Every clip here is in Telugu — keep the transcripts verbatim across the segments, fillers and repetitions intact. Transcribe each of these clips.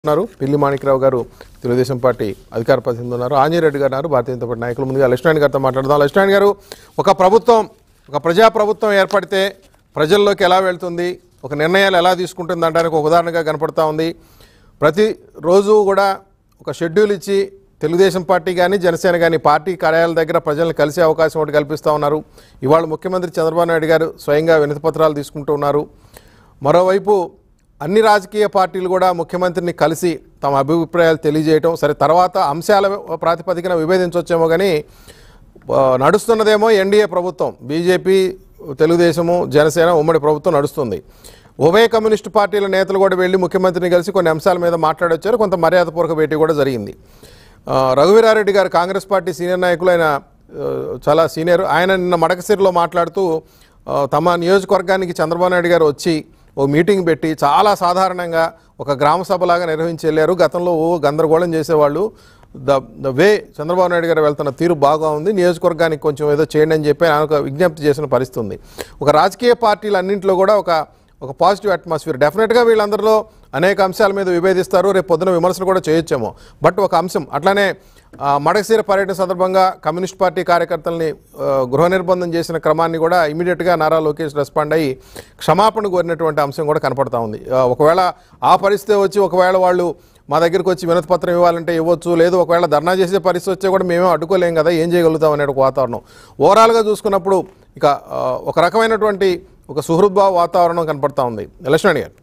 ఉన్నారు పిల్లి మాణిక్రావు గారు తెలుగుదేశం పార్టీ అధికార ప్రతినిధి ఉన్నారు ఆంజనేయ రెడ్డి గారు భారతీయ జనతా పార్టీ నాయకులు ముందుగా లక్ష్మణ్ గారితో మాట్లాడదాం. లక్ష్మణ్ గారు, ఒక ప్రభుత్వం ఒక ప్రజా ప్రభుత్వం ఏర్పడితే ప్రజల్లోకి ఎలా వెళ్తుంది, ఒక నిర్ణయాలు ఎలా తీసుకుంటుంది అనడానికి ఒక ఉదాహరణగా కనపడతా ఉంది. ప్రతిరోజు కూడా ఒక షెడ్యూల్ ఇచ్చి తెలుగుదేశం పార్టీ కానీ జనసేన కానీ పార్టీ కార్యాలయాల దగ్గర ప్రజలను కలిసే అవకాశం ఒకటి కల్పిస్తూ ఉన్నారు. ఇవాళ ముఖ్యమంత్రి చంద్రబాబు నాయుడు గారు స్వయంగా వినతి పత్రాలు తీసుకుంటూ ఉన్నారు. మరోవైపు అన్ని రాజకీయ పార్టీలు కూడా ముఖ్యమంత్రిని కలిసి తమ అభిప్రాయాలు తెలియజేయటం, సరే తర్వాత అంశాల ప్రాతిపదికన విభేదించవచ్చేమో కానీ నడుస్తున్నదేమో ఎన్డీఏ ప్రభుత్వం, బీజేపీ, తెలుగుదేశము, జనసేన ఉమ్మడి ప్రభుత్వం నడుస్తుంది. ఉభయ కమ్యూనిస్టు పార్టీల నేతలు కూడా వెళ్ళి ముఖ్యమంత్రిని కలిసి కొన్ని అంశాల మీద మాట్లాడొచ్చారు. కొంత మర్యాదపూర్వక భేటీ కూడా జరిగింది. రఘువీరారెడ్డి గారు కాంగ్రెస్ పార్టీ సీనియర్ నాయకులు, ఆయన చాలా సీనియర్, ఆయన నిన్న మడకసిరిలో మాట్లాడుతూ తమ నియోజకవర్గానికి చంద్రబాబు నాయుడు గారు వచ్చి ఓ మీటింగ్ పెట్టి చాలా సాధారణంగా ఒక గ్రామ సభలాగా నిర్వహించి వెళ్ళారు. గతంలో ఓ గందరగోళం చేసేవాళ్ళు, the the way Chandrababu Naidu గారు వెళ్తున్న తీరు బాగా ఉంది, నియోజకవర్గానికి కొంచెం ఏదో చేయండి అని చెప్పి ఆయన ఒక విజ్ఞప్తి చేసిన పరిస్థితి ఉంది. ఒక రాజకీయ పార్టీలు అన్నింటిలో కూడా ఒక ఒక పాజిటివ్ అట్మాస్ఫియర్. డెఫినెట్గా వీళ్ళందరిలో అనేక అంశాల మీద విభేదిస్తారు, రేపు పొద్దున విమర్శలు కూడా చేయొచ్చేమో. బట్ ఒక అంశం అట్లానే మడకశీర పర్యటన సందర్భంగా కమ్యూనిస్ట్ పార్టీ కార్యకర్తల్ని గృహ నిర్బంధం చేసిన క్రమాన్ని కూడా ఇమీడియట్గా నారా లోకేష్ రెస్పాండ్ అయ్యి క్షమాపణ కోరినటువంటి అంశం కూడా కనపడతా ఉంది. ఒకవేళ ఆ పరిస్థితి వచ్చి ఒకవేళ వాళ్ళు మా దగ్గరికి వచ్చి వినతి పత్రం ఇవ్వాలంటే ఇవ్వచ్చు, లేదు ఒకవేళ ధర్నా చేసే పరిస్థితి వచ్చే కూడా మేమే అడ్డుకోలేం కదా, ఏం చేయగలుగుతాం అనే ఒక వాతావరణం ఓవరాల్గా చూసుకున్నప్పుడు ఇక ఒక రకమైనటువంటి ఒక సుహృద్భావ వాతావరణం కనపడతా ఉంది. లక్ష్మణ్ గారు.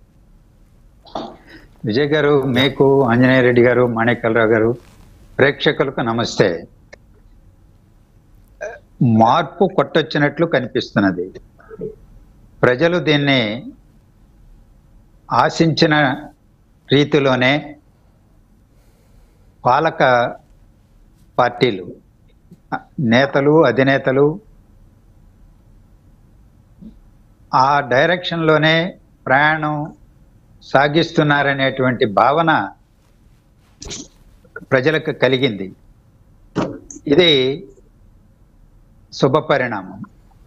విజయ్ గారు, మీకు, ఆంజనేయ రెడ్డి గారు, మాణిక్యాలరావు గారు, ప్రేక్షకులకు నమస్తే. మార్పు కొట్టొచ్చినట్లు కనిపిస్తున్నది. ప్రజలు దీన్ని ఆశించిన రీతిలోనే పాలక పార్టీలు, నేతలు, అధినేతలు ఆ డైరెక్షన్లోనే ప్రయాణం సాగిస్తున్నారనేటువంటి భావన ప్రజలకు కలిగింది. ఇది శుభపరిణామం.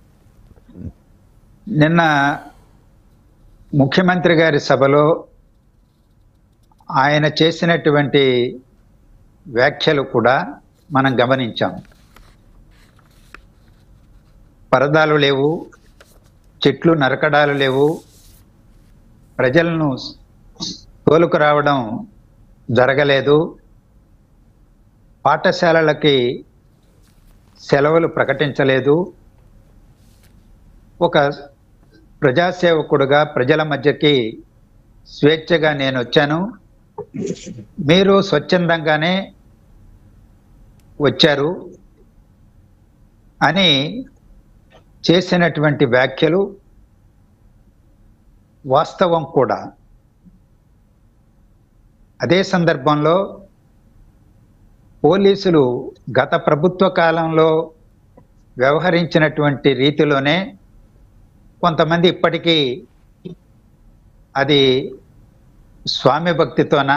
నిన్న ముఖ్యమంత్రి గారి సభలో ఆయన చేసినటువంటి వ్యాఖ్యలు కూడా మనం గమనించాం. పరదాలు లేవు, చెట్లు నరకడాలు లేవు, ప్రజలను తోలుకు రావడం జరగలేదు, పాఠశాలలకి సెలవులు ప్రకటించలేదు. ఒక ప్రజాసేవకుడుగా ప్రజల మధ్యకి స్వేచ్ఛగా నేను వచ్చాను, మీరు స్వచ్ఛందంగానే వచ్చారు అని చేసినటువంటి వ్యాఖ్యలు వాస్తవం కూడా. అదే సందర్భంలో పోలీసులు గత ప్రభుత్వ కాలంలో వ్యవహరించినటువంటి రీతిలోనే కొంతమంది ఇప్పటికీ అది స్వామి భక్తితోనా,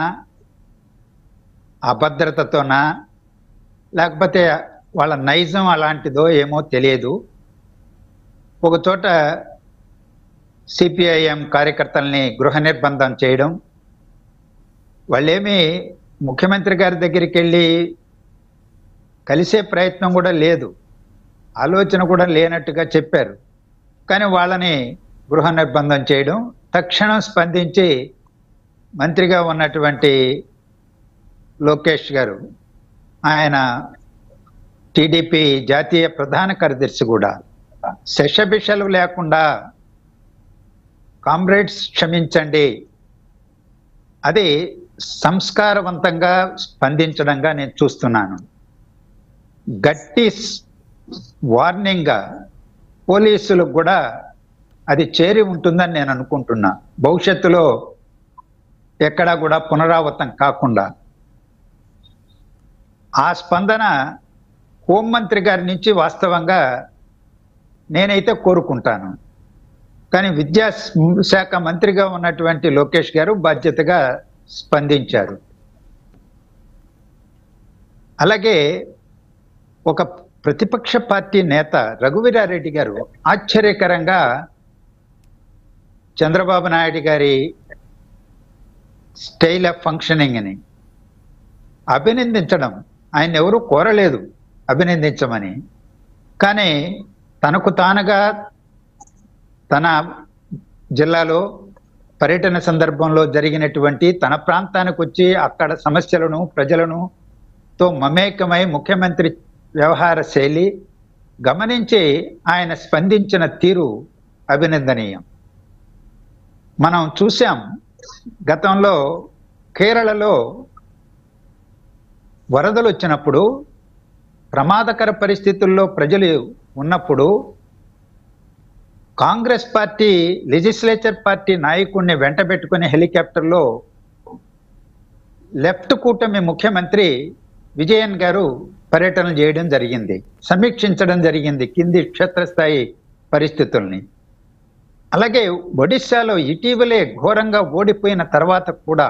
అభద్రతతోనా, లేకపోతే వాళ్ళ నైజం అలాంటిదో ఏమో తెలియదు, ఒక చోట సిపిఐఎం కార్యకర్తల్ని గృహ నిర్బంధం చేయడం, వాళ్ళేమీ ముఖ్యమంత్రి గారి దగ్గరికి వెళ్ళి కలిసే ప్రయత్నం కూడా లేదు, ఆలోచన కూడా లేనట్టుగా చెప్పారు. కానీ వాళ్ళని గృహ నిర్బంధం చేయడం, తక్షణం స్పందించి మంత్రిగా ఉన్నటువంటి లోకేష్ గారు, ఆయన టీడీపీ జాతీయ ప్రధాన కార్యదర్శి కూడా శషబిషలు లేకుండా కామ్రేడ్స్ క్షమించండి, అది సంస్కారవంతంగా స్పందించడంగా నేను చూస్తున్నాను. గట్టి వార్నింగ్గా పోలీసులకు కూడా అది చేరి ఉంటుందని నేను అనుకుంటున్నా. భవిష్యత్తులో ఎక్కడా కూడా పునరావృతం కాకుండా ఆ స్పందన హోంమంత్రి గారి నుంచి వాస్తవంగా నేనైతే కోరుకుంటాను. కానీ విద్యాశాఖ మంత్రిగా ఉన్నటువంటి లోకేష్ గారు బాధ్యతగా స్పందించారు. అలాగే ఒక ప్రతిపక్ష పార్టీ నేత రఘువీరారెడ్డి గారు ఆశ్చర్యకరంగా చంద్రబాబు నాయుడు గారి స్టైల్ ఆఫ్ ఫంక్షనింగ్ అని అభినందించడం, ఆయన ఎవరు కోరలేదు అభినందించమని. కానీ తనకు తానుగా తన జిల్లాలో పర్యటన సందర్భంలో జరిగినటువంటి తన ప్రాంతానికి వచ్చి అక్కడ సమస్యలను ప్రజలను తో మమేకమై ముఖ్యమంత్రి వ్యవహార శైలి గమనించి ఆయన స్పందించిన తీరు అభినందనీయం. మనం చూసాం గతంలో కేరళలో వరదలు వచ్చినప్పుడు, ప్రమాదకర పరిస్థితుల్లో ప్రజలు ఉన్నప్పుడు కాంగ్రెస్ పార్టీ లెజిస్లేచర్ పార్టీ నాయకుడిని వెంట పెట్టుకుని హెలికాప్టర్లో లెఫ్ట్ కూటమి ముఖ్యమంత్రి విజయన్ గారు పర్యటన చేయడం జరిగింది, సమీక్షించడం జరిగింది కింది క్షేత్రస్థాయి పరిస్థితుల్ని. అలాగే ఒడిశాలో ఇటీవలే ఘోరంగా ఓడిపోయిన తర్వాత కూడా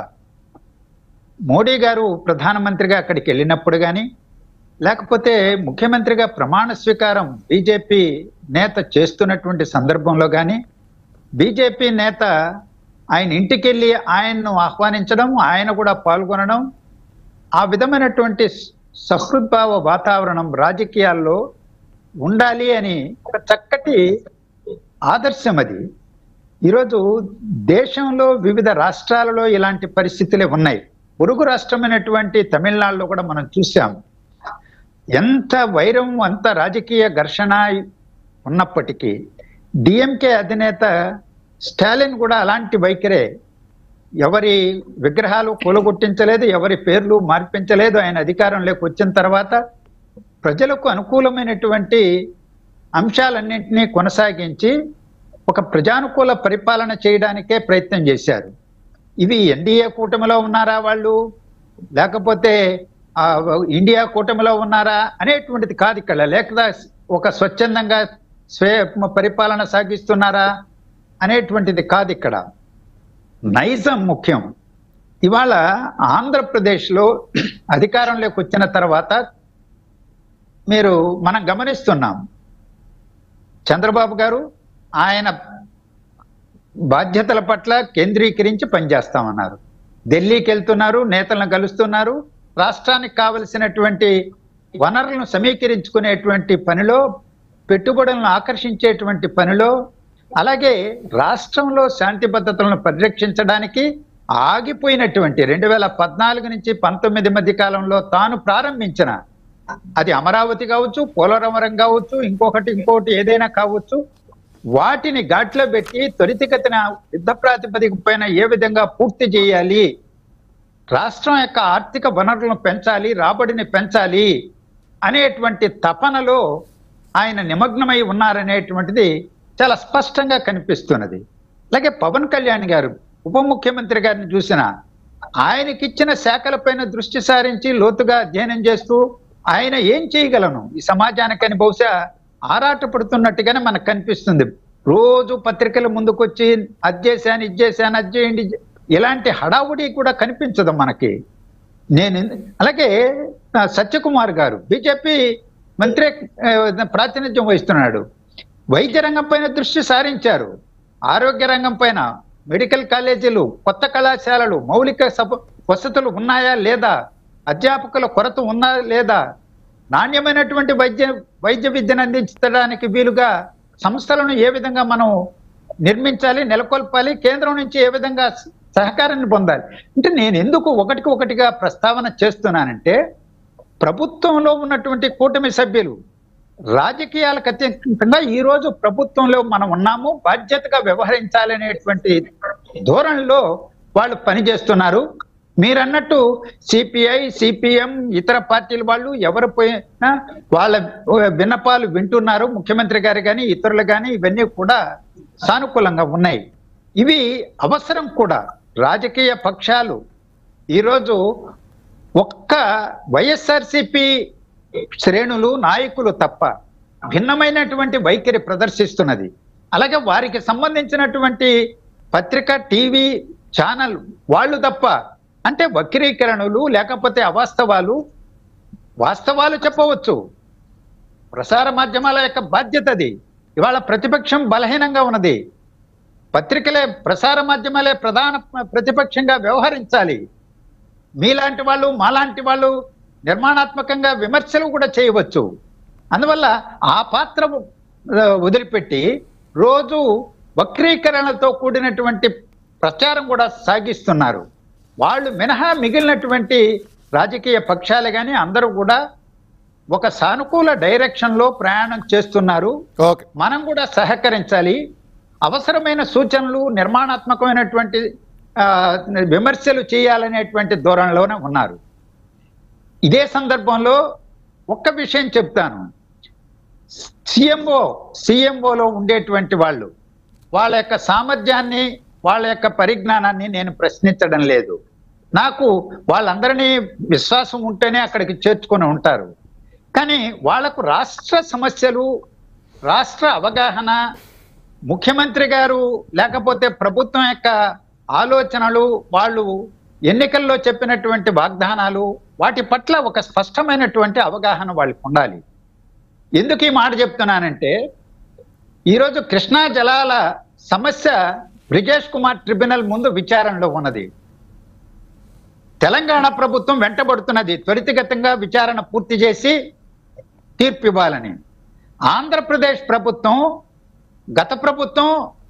మోడీ గారు ప్రధానమంత్రిగా అక్కడికి వెళ్ళినప్పుడు కానీ, లేకపోతే ముఖ్యమంత్రిగా ప్రమాణ స్వీకారం బీజేపీ నేత చేస్తున్నటువంటి సందర్భంలో కానీ, బీజేపీ నేత ఆయన ఇంటికి వెళ్ళి ఆయన్ను ఆహ్వానించడం, ఆయన కూడా పాల్గొనడం, ఆ విధమైనటువంటి సహృద్భావ వాతావరణం రాజకీయాల్లో ఉండాలి అని ఒక చక్కటి ఆదర్శం అది. ఈరోజు దేశంలో వివిధ రాష్ట్రాలలో ఇలాంటి పరిస్థితులే ఉన్నాయి. పొరుగు రాష్ట్రమైనటువంటి తమిళనాడులో కూడా మనం చూసాం. ఎంత వైరం, అంత రాజకీయ ఘర్షణ ఉన్నప్పటికీ డిఎంకే అధినేత స్టాలిన్ కూడా అలాంటి వైఖరే. ఎవరి విగ్రహాలు కూలగొట్టించలేదు, ఎవరి పేర్లు మార్పించలేదు. ఆయన అధికారంలోకి వచ్చిన తర్వాత ప్రజలకు అనుకూలమైనటువంటి అంశాలన్నింటినీ కొనసాగించి ఒక ప్రజానుకూల పరిపాలన చేయడానికే ప్రయత్నం చేశారు. ఇవి ఎన్డీఏ కూటమిలో ఉన్నారా వాళ్ళు, లేకపోతే ఇండియా కూటమిలో ఉన్నారా అనేటువంటిది కాదు ఇక్కడ. లేక ఒక స్వచ్ఛందంగా స్వయ పరిపాలన సాగిస్తున్నారా అనేటువంటిది కాదు ఇక్కడ. నైజం ముఖ్యం. ఇవాళ ఆంధ్రప్రదేశ్లో అధికారంలోకి వచ్చిన తర్వాత మీరు మనం గమనిస్తున్నాం, చంద్రబాబు గారు ఆయన బాధ్యతల పట్ల కేంద్రీకరించి పనిచేస్తామన్నారు. ఢిల్లీకి వెళ్తున్నారు, నేతలను కలుస్తున్నారు, రాష్ట్రానికి కావలసినటువంటి వనరులను సమీకరించుకునేటువంటి పనిలో, పెట్టుబడులను ఆకర్షించేటువంటి పనిలో, అలాగే రాష్ట్రంలో శాంతి భద్రతలను పరిరక్షించడానికి ఆగిపోయినటువంటి రెండు వేల పద్నాలుగు నుంచి పంతొమ్మిది మధ్య కాలంలో తాను ప్రారంభించిన, అది అమరావతి కావచ్చు, పోలవరం కావచ్చు, ఇంకొకటి ఇంకొకటి ఏదైనా కావచ్చు, వాటిని ఘాట్లో పెట్టి త్వరితగతిన యుద్ధ ప్రాతిపదిక పైన ఏ విధంగా పూర్తి చేయాలి, రాష్ట్రం యొక్క ఆర్థిక వనరులను పెంచాలి, రాబడిని పెంచాలి అనేటువంటి తపనలో ఆయన నిమగ్నమై ఉన్నారనేటువంటిది చాలా స్పష్టంగా కనిపిస్తున్నది. అలాగే పవన్ కళ్యాణ్ గారు ఉప ముఖ్యమంత్రి గారిని చూసిన, ఆయనకిచ్చిన శాఖలపైన దృష్టి సారించి లోతుగా అధ్యయనం చేస్తూ ఆయన ఏం చేయగలను ఈ సమాజానికని బహుశా ఆరాటపడుతున్నట్టుగానే మనకు కనిపిస్తుంది. రోజు పత్రికల ముందుకొచ్చి అది చేశాను, ఇది చేశాను, అది చేయండి, ఇలాంటి హడావుడి కూడా కనిపించదు మనకి. నేను అలాగే సత్యకుమార్ గారు బీజేపీ మంత్రి ప్రాతినిధ్యం వహిస్తున్నాడు. వైద్య రంగం పైన దృష్టి సారించారు, ఆరోగ్య రంగం పైన, మెడికల్ కాలేజీలు, కొత్త కళాశాలలు, మౌలిక వసతులు ఉన్నాయా లేదా, అధ్యాపకుల కొరత ఉందా లేదా, నాణ్యమైనటువంటి వైద్య వైద్య విద్యను అందించడానికి వీలుగా సంస్థలను ఏ విధంగా మనం నిర్మించాలి, నెలకొల్పాలి, కేంద్రం నుంచి ఏ విధంగా సహకారాన్ని పొందాలి. అంటే నేను ఎందుకు ఒకటికి ఒకటిగా ప్రస్తావన చేస్తున్నానంటే, ప్రభుత్వంలో ఉన్నటువంటి కూటమి సభ్యులు రాజకీయాలకు అత్యంతంగా ఈరోజు ప్రభుత్వంలో మనం ఉన్నాము, బాధ్యతగా వ్యవహరించాలనేటువంటి ధోరణిలో వాళ్ళు పనిచేస్తున్నారు. మీరన్నట్టు సిపిఐ, సిపిఎం, ఇతర పార్టీల వాళ్ళు ఎవరు పోయినా వాళ్ళ విన్నపాలు వింటున్నారు. ముఖ్యమంత్రి గారు కానీ ఇతరులు కానీ ఇవన్నీ కూడా సానుకూలంగా ఉన్నాయి. ఇవి అవసరం కూడా. రాజకీయ పక్షాలు ఈరోజు ఒక్క వైఎస్ఆర్సిపి శ్రేణులు, నాయకులు తప్ప భిన్నమైనటువంటి వైఖరి ప్రదర్శిస్తున్నది. అలాగే వారికి సంబంధించినటువంటి పత్రిక, టీవీ ఛానల్ వాళ్ళు తప్ప, అంటే వక్రీకరణలు లేకపోతే అవాస్తవాలు, వాస్తవాలు చెప్పవచ్చు. ప్రసార మాధ్యమాల యొక్క బాధ్యత అది. ఇవాళ ప్రతిపక్షం బలహీనంగా ఉన్నది. పత్రికలే, ప్రసార మాధ్యమాలే ప్రధాన ప్రతిపక్షంగా వ్యవహరించాలి. మీలాంటి వాళ్ళు, మాలాంటి వాళ్ళు నిర్మాణాత్మకంగా విమర్శలు కూడా చేయవచ్చు. అందువల్ల ఆ పాత్ర వదిలిపెట్టి రోజు వక్రీకరణతో కూడినటువంటి ప్రచారం కూడా సాగిస్తున్నారు. వాళ్ళు మినహా మిగిలినటువంటి రాజకీయ పక్షాలు కానీ అందరూ కూడా ఒక సానుకూల డైరెక్షన్లో ప్రయాణం చేస్తున్నారు. మనం కూడా సహకరించాలి. అవసరమైన సూచనలు, నిర్మాణాత్మకమైనటువంటి విమర్శలు చేయాలనేటువంటి ధోరణిలోనే ఉన్నారు. ఇదే సందర్భంలో ఒక్క విషయం చెప్తాను. సిఎంఓ సిఎంఓలో ఉండేటువంటి వాళ్ళు వాళ్ళ యొక్క సామర్థ్యాన్ని, వాళ్ళ యొక్క పరిజ్ఞానాన్ని నేను ప్రశ్నించడం లేదు. నాకు వాళ్ళందరినీ విశ్వాసం ఉంటేనే అక్కడికి చేర్చుకొని ఉంటారు. కానీ వాళ్లకు రాష్ట్ర సమస్యలు, రాష్ట్ర అవగాహన, ముఖ్యమంత్రి గారు లేకపోతే ప్రభుత్వం యొక్క ఆలోచనలు, వాళ్ళు ఎన్నికల్లో చెప్పినటువంటి వాగ్దానాలు, వాటి పట్ల ఒక స్పష్టమైనటువంటి అవగాహన వాళ్ళకి ఉండాలి. ఎందుకు ఈ మాట చెప్తున్నానంటే, ఈరోజు కృష్ణా జలాల సమస్య బ్రిజేష్ కుమార్ ట్రిబ్యునల్ ముందు విచారణలో ఉన్నది. తెలంగాణ ప్రభుత్వం వెంటబడుతున్నది త్వరితగతంగా విచారణ పూర్తి చేసి తీర్పు ఇవ్వాలని. ఆంధ్రప్రదేశ్ ప్రభుత్వం, గత ప్రభుత్వం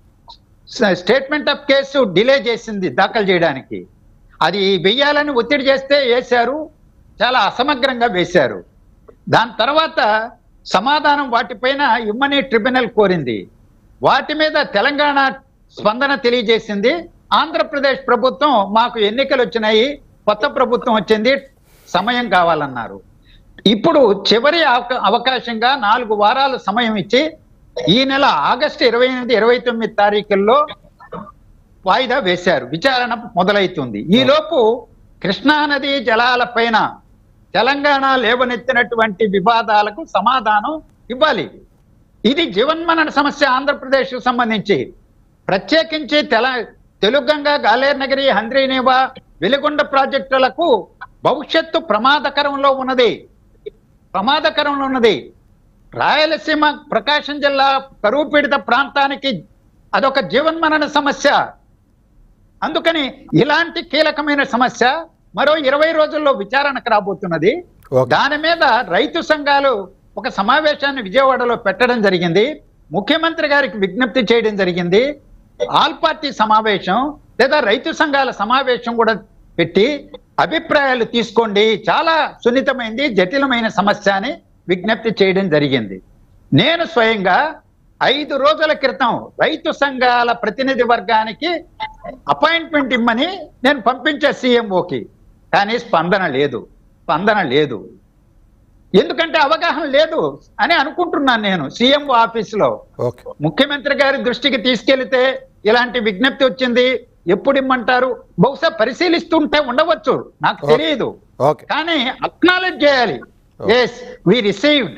స్టేట్మెంట్ ఆఫ్ కేసు డిలే చేసింది దాఖలు చేయడానికి. అది వెయ్యాలని ఒత్తిడి చేస్తే వేశారు, చాలా అసమగ్రంగా వేశారు. దాని తర్వాత సమాధానం వాటిపైన ఇమ్మని ట్రిబ్యునల్ కోరింది. వాటి మీద తెలంగాణ స్పందన తెలియజేసింది. ఆంధ్రప్రదేశ్ ప్రభుత్వం మాకు ఎన్నికలు వచ్చినాయి, కొత్త ప్రభుత్వం వచ్చింది, సమయం కావాలన్నారు. ఇప్పుడు చివరి అవకాశంగా నాలుగు వారాల సమయం ఇచ్చి ఈ నెల ఆగస్టు ఇరవై ఎనిమిది ఇరవై తొమ్మిది తారీఖుల్లో వాయిదా వేశారు. విచారణ మొదలవుతుంది. ఈలోపు కృష్ణా నది జలాల పైన తెలంగాణ లేవనెత్తినటువంటి వివాదాలకు సమాధానం ఇవ్వాలి. ఇది జీవన్మరణ సమస్య ఆంధ్రప్రదేశ్కు సంబంధించి. ప్రత్యేకించి తెల తెలుగంగా, గాలేర్నగరి, హంద్రీనేవా, వెలిగొండ ప్రాజెక్టులకు భవిష్యత్తు ప్రమాదకరంలో ఉన్నది ప్రమాదకరంలో ఉన్నది రాయలసీమ, ప్రకాశం జిల్లా కరువు పీడిత ప్రాంతానికి అదొక జీవన్మరణ సమస్య. అందుకని ఇలాంటి కీలకమైన సమస్య మరో ఇరవై రోజుల్లో విచారణకు రాబోతున్నది. దాని మీద రైతు సంఘాలు ఒక సమావేశాన్ని విజయవాడలో పెట్టడం జరిగింది. ముఖ్యమంత్రి గారికి విజ్ఞప్తి చేయడం జరిగింది. ఆల్ పార్టీ సమావేశం లేదా రైతు సంఘాల సమావేశం కూడా పెట్టి అభిప్రాయాలు తీసుకోండి, చాలా సున్నితమైంది, జటిలమైన సమస్య అని విజ్ఞప్తి చేయడం జరిగింది. నేను స్వయంగా ఐదు రోజుల క్రితం రైతు సంఘాల ప్రతినిధి వర్గానికి అపాయింట్మెంట్ ఇమ్మని నేను పంపించే సీఎంఓకి. కానీ స్పందన లేదు స్పందన లేదు ఎందుకంటే అవగాహన లేదు అని అనుకుంటున్నాను నేను. సీఎంఓ ఆఫీసులో ముఖ్యమంత్రి గారి దృష్టికి తీసుకెళ్తే ఇలాంటి విజ్ఞప్తి వచ్చింది, ఎప్పుడు ఇమ్మంటారు, బహుశా పరిశీలిస్తుంటే ఉండవచ్చు, నాకు తెలియదు. కానీ అక్నాలెడ్జ్ చేయాలి, yes we received,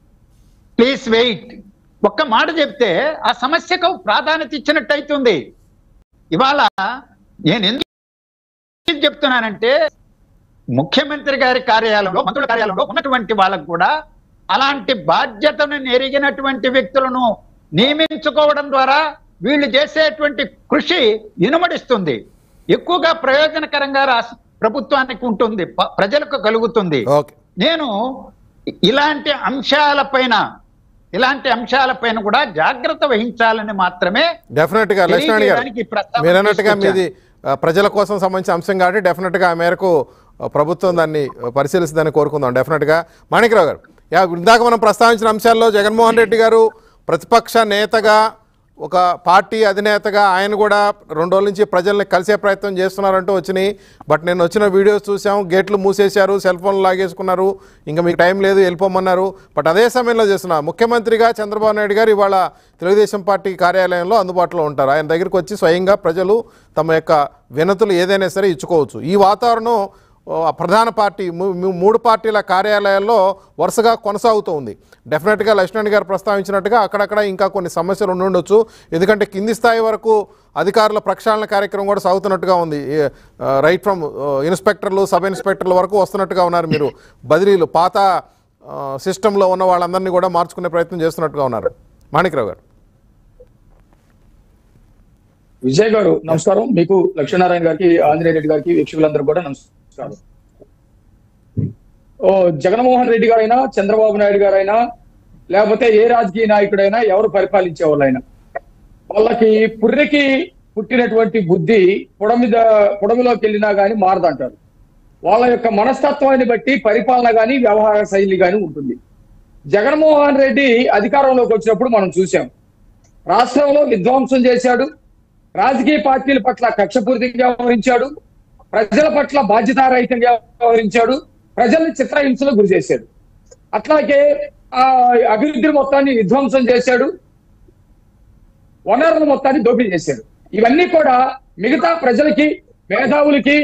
please wait. ఒక్క మాట చెప్తే ఆ సమస్యకు ప్రాధాన్యత ఇచ్చినట్టు అవుతుంది. ఇవాళ నేను ఎందుకు చెప్తున్నానంటే, ముఖ్యమంత్రి గారి కార్యాలయంలో, మంత్రుల కార్యాలయంలో ఉన్నటువంటి వాళ్ళకు కూడా అలాంటి బాధ్యతను ఎరిగినటువంటి వ్యక్తులను నియమించుకోవడం ద్వారా వీళ్ళు చేసేటువంటి కృషి ఇనుమడిస్తుంది, ఎక్కువగా ప్రయోజనకరంగా రాష్ట్ర ప్రభుత్వానికి ఉంటుంది, ప్రజలకు కలుగుతుంది. నేను ఇలాంటి అంశాలపైన ఇలాంటి అంశాలపైన కూడా జాగ్రత్త వహించాలని మాత్రమే డెఫినెట్ గా మీరు అన్నట్టుగా మీది ప్రజల కోసం సంబంధించిన అంశం కాబట్టి డెఫినెట్ గా ఆ మేరకు ప్రభుత్వం దాన్ని పరిశీలిస్తుందని కోరుకుందాం. డెఫినెట్ గా మాణిక్రావు గారు, ఇందాక మనం ప్రస్తావించిన అంశాల్లో జగన్మోహన్ రెడ్డి గారు ప్రతిపక్ష నేతగా, ఒక పార్టీ అధినేతగా ఆయన కూడా రెండు రోజుల నుంచి ప్రజల్ని కలిసే ప్రయత్నం చేస్తున్నారంటూ వచ్చినాయి. బట్ నేను వచ్చిన వీడియోస్ చూసాం, గేట్లు మూసేశారు, సెల్ ఫోన్లు లాగేసుకున్నారు, ఇంకా మీకు టైం లేదు వెళ్ళిపోమన్నారు. బట్ అదే సమయంలో చేస్తున్న ముఖ్యమంత్రిగా చంద్రబాబు నాయుడు గారు ఇవాళ తెలుగుదేశం పార్టీ కార్యాలయంలో అందుబాటులో ఉంటారు. ఆయన దగ్గరికి వచ్చి స్వయంగా ప్రజలు తమ యొక్క వినతులు ఏదైనా సరే ఇచ్చుకోవచ్చు. ఈ వాతావరణం ప్రధాన పార్టీ మూడు పార్టీల కార్యాలయాల్లో వరుసగా కొనసాగుతూ ఉంది. డెఫినెట్గా లక్ష్మణ్ గారు ప్రస్తావించినట్టుగా అక్కడక్కడ ఇంకా కొన్ని సమస్యలు ఉండి ఉండొచ్చు. ఎందుకంటే కింది స్థాయి వరకు అధికారుల ప్రక్షాళన కార్యక్రమం కూడా సాగుతున్నట్టుగా ఉంది. రైట్ ఫ్రమ్ ఇన్స్పెక్టర్లు, సబ్ ఇన్స్పెక్టర్ల వరకు వస్తున్నట్టుగా ఉన్నారు. మీరు బదిలీలు పాత సిస్టంలో ఉన్న వాళ్ళందరినీ కూడా మార్చుకునే ప్రయత్నం చేస్తున్నట్టుగా ఉన్నారు. మాణిక్రావు గారు. విజయ్ గారు నమస్కారం. మీకు లక్ష్మీనారాయణ గారికి, ఆంజనేయ రెడ్డి గారికి, వీక్షకులందరూ కూడా నమస్కారం. ఓ జగన్మోహన్ రెడ్డి గారైనా, చంద్రబాబు నాయుడు గారైనా, లేకపోతే ఏ రాజకీయ నాయకుడైనా, ఎవరు పరిపాలించే వాళ్ళైనా వాళ్ళకి పుర్రెకి పుట్టినటువంటి బుద్ధి పొడమిద పొడమిలోకి వెళ్ళినా కానీ మారదంటారు. వాళ్ళ యొక్క మనస్తత్వాన్ని బట్టి పరిపాలన కానీ వ్యవహార శైలి కానీ ఉంటుంది. జగన్మోహన్ రెడ్డి అధికారంలోకి వచ్చినప్పుడు మనం చూసాం, రాష్ట్రంలో విధ్వంసం చేశాడు, రాజకీయ పార్టీల పట్ల కక్షపూరితంగా వ్యవహరించాడు, ప్రజల పట్ల బాధ్యతారహితంగా వ్యవహరించాడు, ప్రజల్ని చిత్రహింసలకు గురి చేశాడు. అట్లాగే ఆ అభివృద్ధి మొత్తాన్ని విధ్వంసం చేశాడు, వనరుల మొత్తాన్ని దోపిడీ చేశాడు. ఇవన్నీ కూడా మిగతా ప్రజలకి, మేధావులకి,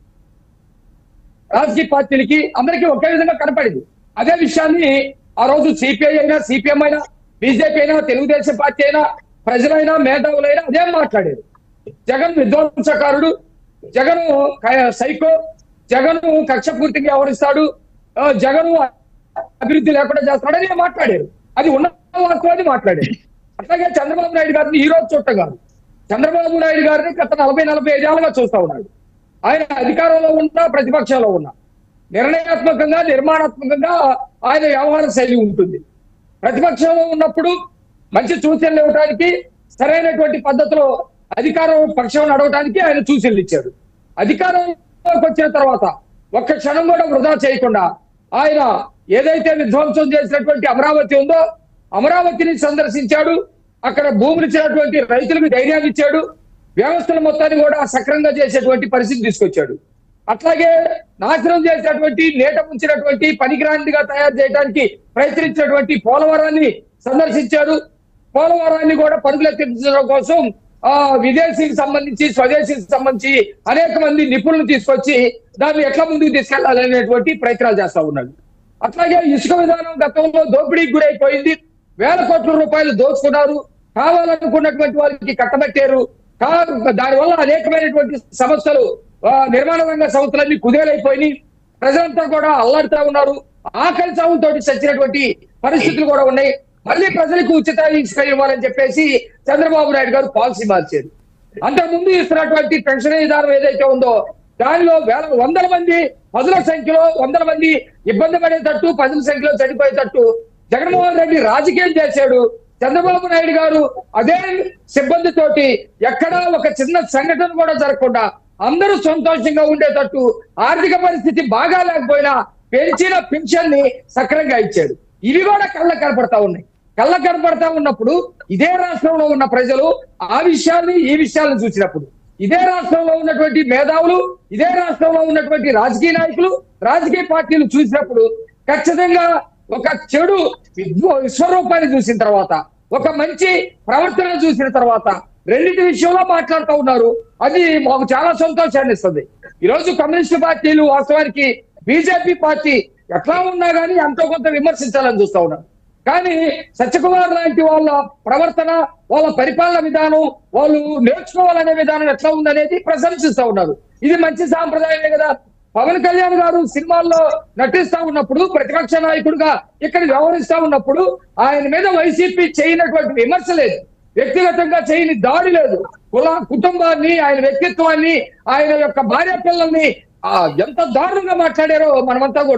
రాజకీయ పార్టీలకి అందరికీ ఒకే విధంగా కనపడింది. అదే విషయాన్ని ఆ రోజు సిపిఐ అయినా, సిపిఎం అయినా, బీజేపీ అయినా, తెలుగుదేశం పార్టీ అయినా, ప్రజలైనా, మేధావులైనా అదే మాట్లాడారు. జగన్ విధ్వంసకారుడు, జగన్ సైకో, జగన్ కక్షపూర్తిగా వ్యవహరిస్తాడు, జగన్ అభివృద్ధి లేకుండా చేస్తాడని మాట్లాడారు. అది ఉన్న వాస్తవాన్ని మాట్లాడారు. అట్లాగే చంద్రబాబు నాయుడు గారిని ఈ రోజు చూడటం కాదు, చంద్రబాబు నాయుడు గారిని గత నలభై నలభై ఐదేళ్లుగా చూస్తా ఉన్నాడు. ఆయన అధికారంలో ఉన్నా, ప్రతిపక్షంలో ఉన్నా నిర్ణయాత్మకంగా, నిర్మాణాత్మకంగా ఆయన వ్యవహార శైలి ఉంటుంది. ప్రతిపక్షంలో ఉన్నప్పుడు మంచి సూచనలు ఇవ్వడానికి, సరైనటువంటి పద్ధతిలో అధికారం పక్షం నడవడానికి ఆయన సూచనలు ఇచ్చాడు. అధికారంలోకి వచ్చిన తర్వాత ఒక్క క్షణం కూడా వృధా చేయకుండా ఆయన ఏదైతే విధ్వంసం చేసినటువంటి అమరావతి ఉందో అమరావతిని సందర్శించాడు. అక్కడ భూములు ఇచ్చినటువంటి రైతులకు ధైర్యాన్ని ఇచ్చాడు. వ్యవస్థల మొత్తాన్ని కూడా సక్రంగా చేసేటువంటి పరిస్థితి తీసుకొచ్చాడు. అట్లాగే నాశనం చేసినటువంటి, నేట ముంచినటువంటి, పనికిరానిదిగా తయారు చేయడానికి ప్రయత్నించినటువంటి పోలవరాన్ని సందర్శించారు. పోలవరాన్ని కూడా పరుగులెత్తించడం కోసం ఆ విదేశీకి సంబంధించి, స్వదేశీకి సంబంధించి అనేక మంది నిపుణులు తీసుకొచ్చి దాన్ని ఎట్లా ముందుకు తీసుకెళ్లాలనేటువంటి ప్రయత్నాలు చేస్తా ఉన్నాడు. అట్లాగే ఇసుక విధానం గతంలో దోపిడీకి గురైపోయింది. వేల కోట్ల రూపాయలు దోచుకున్నారు, కావాలనుకున్నటువంటి వారికి కట్టబెట్టారు. దానివల్ల అనేకమైనటువంటి సమస్యలు, నిర్మాణ రంగ సంస్థలన్నీ కుదేలైపోయినాయి. ప్రజలంతా కూడా అల్లాడుతూ ఉన్నారు. ఆకలి చావుతో చచ్చినటువంటి పరిస్థితులు కూడా ఉన్నాయి. మళ్ళీ ప్రజలకు ఉచిత ఇసుక ఇవ్వాలని చెప్పేసి చంద్రబాబు నాయుడు గారు పాలసీ మార్చారు. అంతకుముందు ఇస్తున్నటువంటి పెన్షన్ విధానం ఏదైతే ఉందో దానిలో వేల వందల మంది, పదుల సంఖ్యలో వందల మంది ఇబ్బంది పడేటట్టు, పదుల సంఖ్యలో చనిపోయేటట్టు జగన్మోహన్ రెడ్డి రాజకీయం చేశాడు. చంద్రబాబు నాయుడు గారు అదే సిబ్బందితోటి ఎక్కడా ఒక చిన్న సంఘటన కూడా జరగకుండా అందరూ సంతోషంగా ఉండేటట్టు, ఆర్థిక పరిస్థితి బాగా లేకపోయినా పెంచిన పెన్షన్ ని సక్రంగా ఇచ్చాడు. ఇవి కూడా కళ్ళ కనపడతా ఉన్నాయి. కళ్ళ కనపడతా ఉన్నప్పుడు ఇదే రాష్ట్రంలో ఉన్న ప్రజలు ఆ విషయాన్ని, ఈ విషయాలను చూసినప్పుడు, ఇదే రాష్ట్రంలో ఉన్నటువంటి మేధావులు, ఇదే రాష్ట్రంలో ఉన్నటువంటి రాజకీయ నాయకులు, రాజకీయ పార్టీలు చూసినప్పుడు ఖచ్చితంగా ఒక చెడు విశ్వరూపాన్ని చూసిన తర్వాత, ఒక మంచి ప్రవర్తన చూసిన తర్వాత రెండింటి విషయంలో మాట్లాడుతూ ఉన్నారు. అది మాకు చాలా సంతోషాన్ని ఇస్తుంది. ఈరోజు కమ్యూనిస్టు పార్టీలు వాస్తవానికి బీజేపీ పార్టీ ఎట్లా ఉన్నా కానీ ఎంతో కొంత విమర్శించాలని చూస్తా ఉన్నారు. కానీ సత్యకుమార్ లాంటి వాళ్ళ ప్రవర్తన, వాళ్ళ పరిపాలన విధానం, వాళ్ళు నేర్చుకోవాలనే విధానం ఎట్లా ఉందనేది ప్రశంసిస్తా ఉన్నారు. ఇది మంచి సాంప్రదాయమే కదా. పవన్ కళ్యాణ్ గారు సినిమాల్లో నటిస్తా ఉన్నప్పుడు, ప్రతిపక్ష నాయకుడిగా ఇక్కడ వ్యవహరిస్తా ఉన్నప్పుడు ఆయన మీద వైసీపీ చేయనటువంటి విమర్శ లేదు, వ్యక్తిగతంగా చేయని దాడి లేదు. కుల కుటుంబాన్ని, ఆయన వ్యక్తిత్వాన్ని, ఆయన యొక్క భార్య పిల్లల్ని ఎంత దారుణంగా మాట్లాడారో మనమంతా కూడా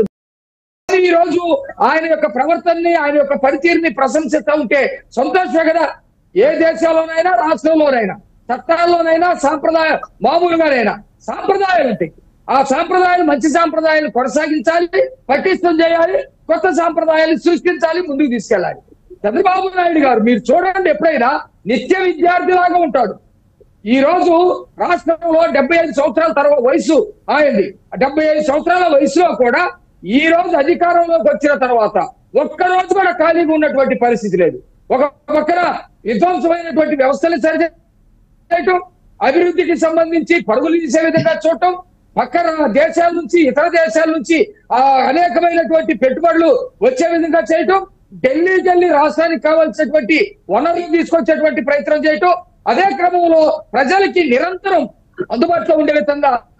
ఈ రోజు ఆయన యొక్క ప్రవర్తనని, ఆయన యొక్క పనితీరుని ప్రశంసిస్తూ ఉంటే సంతోషమే కదా. ఏ దేశాల్లోనైనా, రాష్ట్రంలోనైనా, చట్టాల్లోనైనా, సాంప్రదాయ మామూలుగానైనా సాంప్రదాయాలు ఉంటాయి. ఆ సాంప్రదాయాలు, మంచి సాంప్రదాయాలు కొనసాగించాలి, పటిష్టం చేయాలి, కొత్త సాంప్రదాయాలు సృష్టించాలి, ముందుకు తీసుకెళ్ళాలి. చంద్రబాబు నాయుడు గారు మీరు చూడండి, ఎప్పుడైనా నిత్య విద్యార్థిలాగా ఉంటాడు. ఈ రోజు రాష్ట్రంలో డెబ్బై ఐదు సంవత్సరాల తర్వాత వయసు ఆయనది, డెబ్బై ఐదు సంవత్సరాల వయసులో కూడా ఈ రోజు అధికారంలోకి వచ్చిన తర్వాత ఒక్కరోజు కూడా ఖాళీగా ఉన్నటువంటి పరిస్థితి లేదు. ఒక పక్కన విధ్వంసమైనటువంటి వ్యవస్థలు సరిచేయటం, అభివృద్ధికి సంబంధించి పరుగులు తీసే విధంగా చూడటం, పక్కన దేశాల నుంచి, ఇతర దేశాల నుంచి ఆ అనేకమైనటువంటి పెట్టుబడులు వచ్చే విధంగా చేయటం, ఢిల్లీకి వెళ్ళి రాష్ట్రానికి కావాల్సినటువంటి వనరులు తీసుకొచ్చేటువంటి ప్రయత్నం చేయటం, అదే క్రమంలో ప్రజలకి నిరంతరం అందుబాటులో ఉండే విధంగా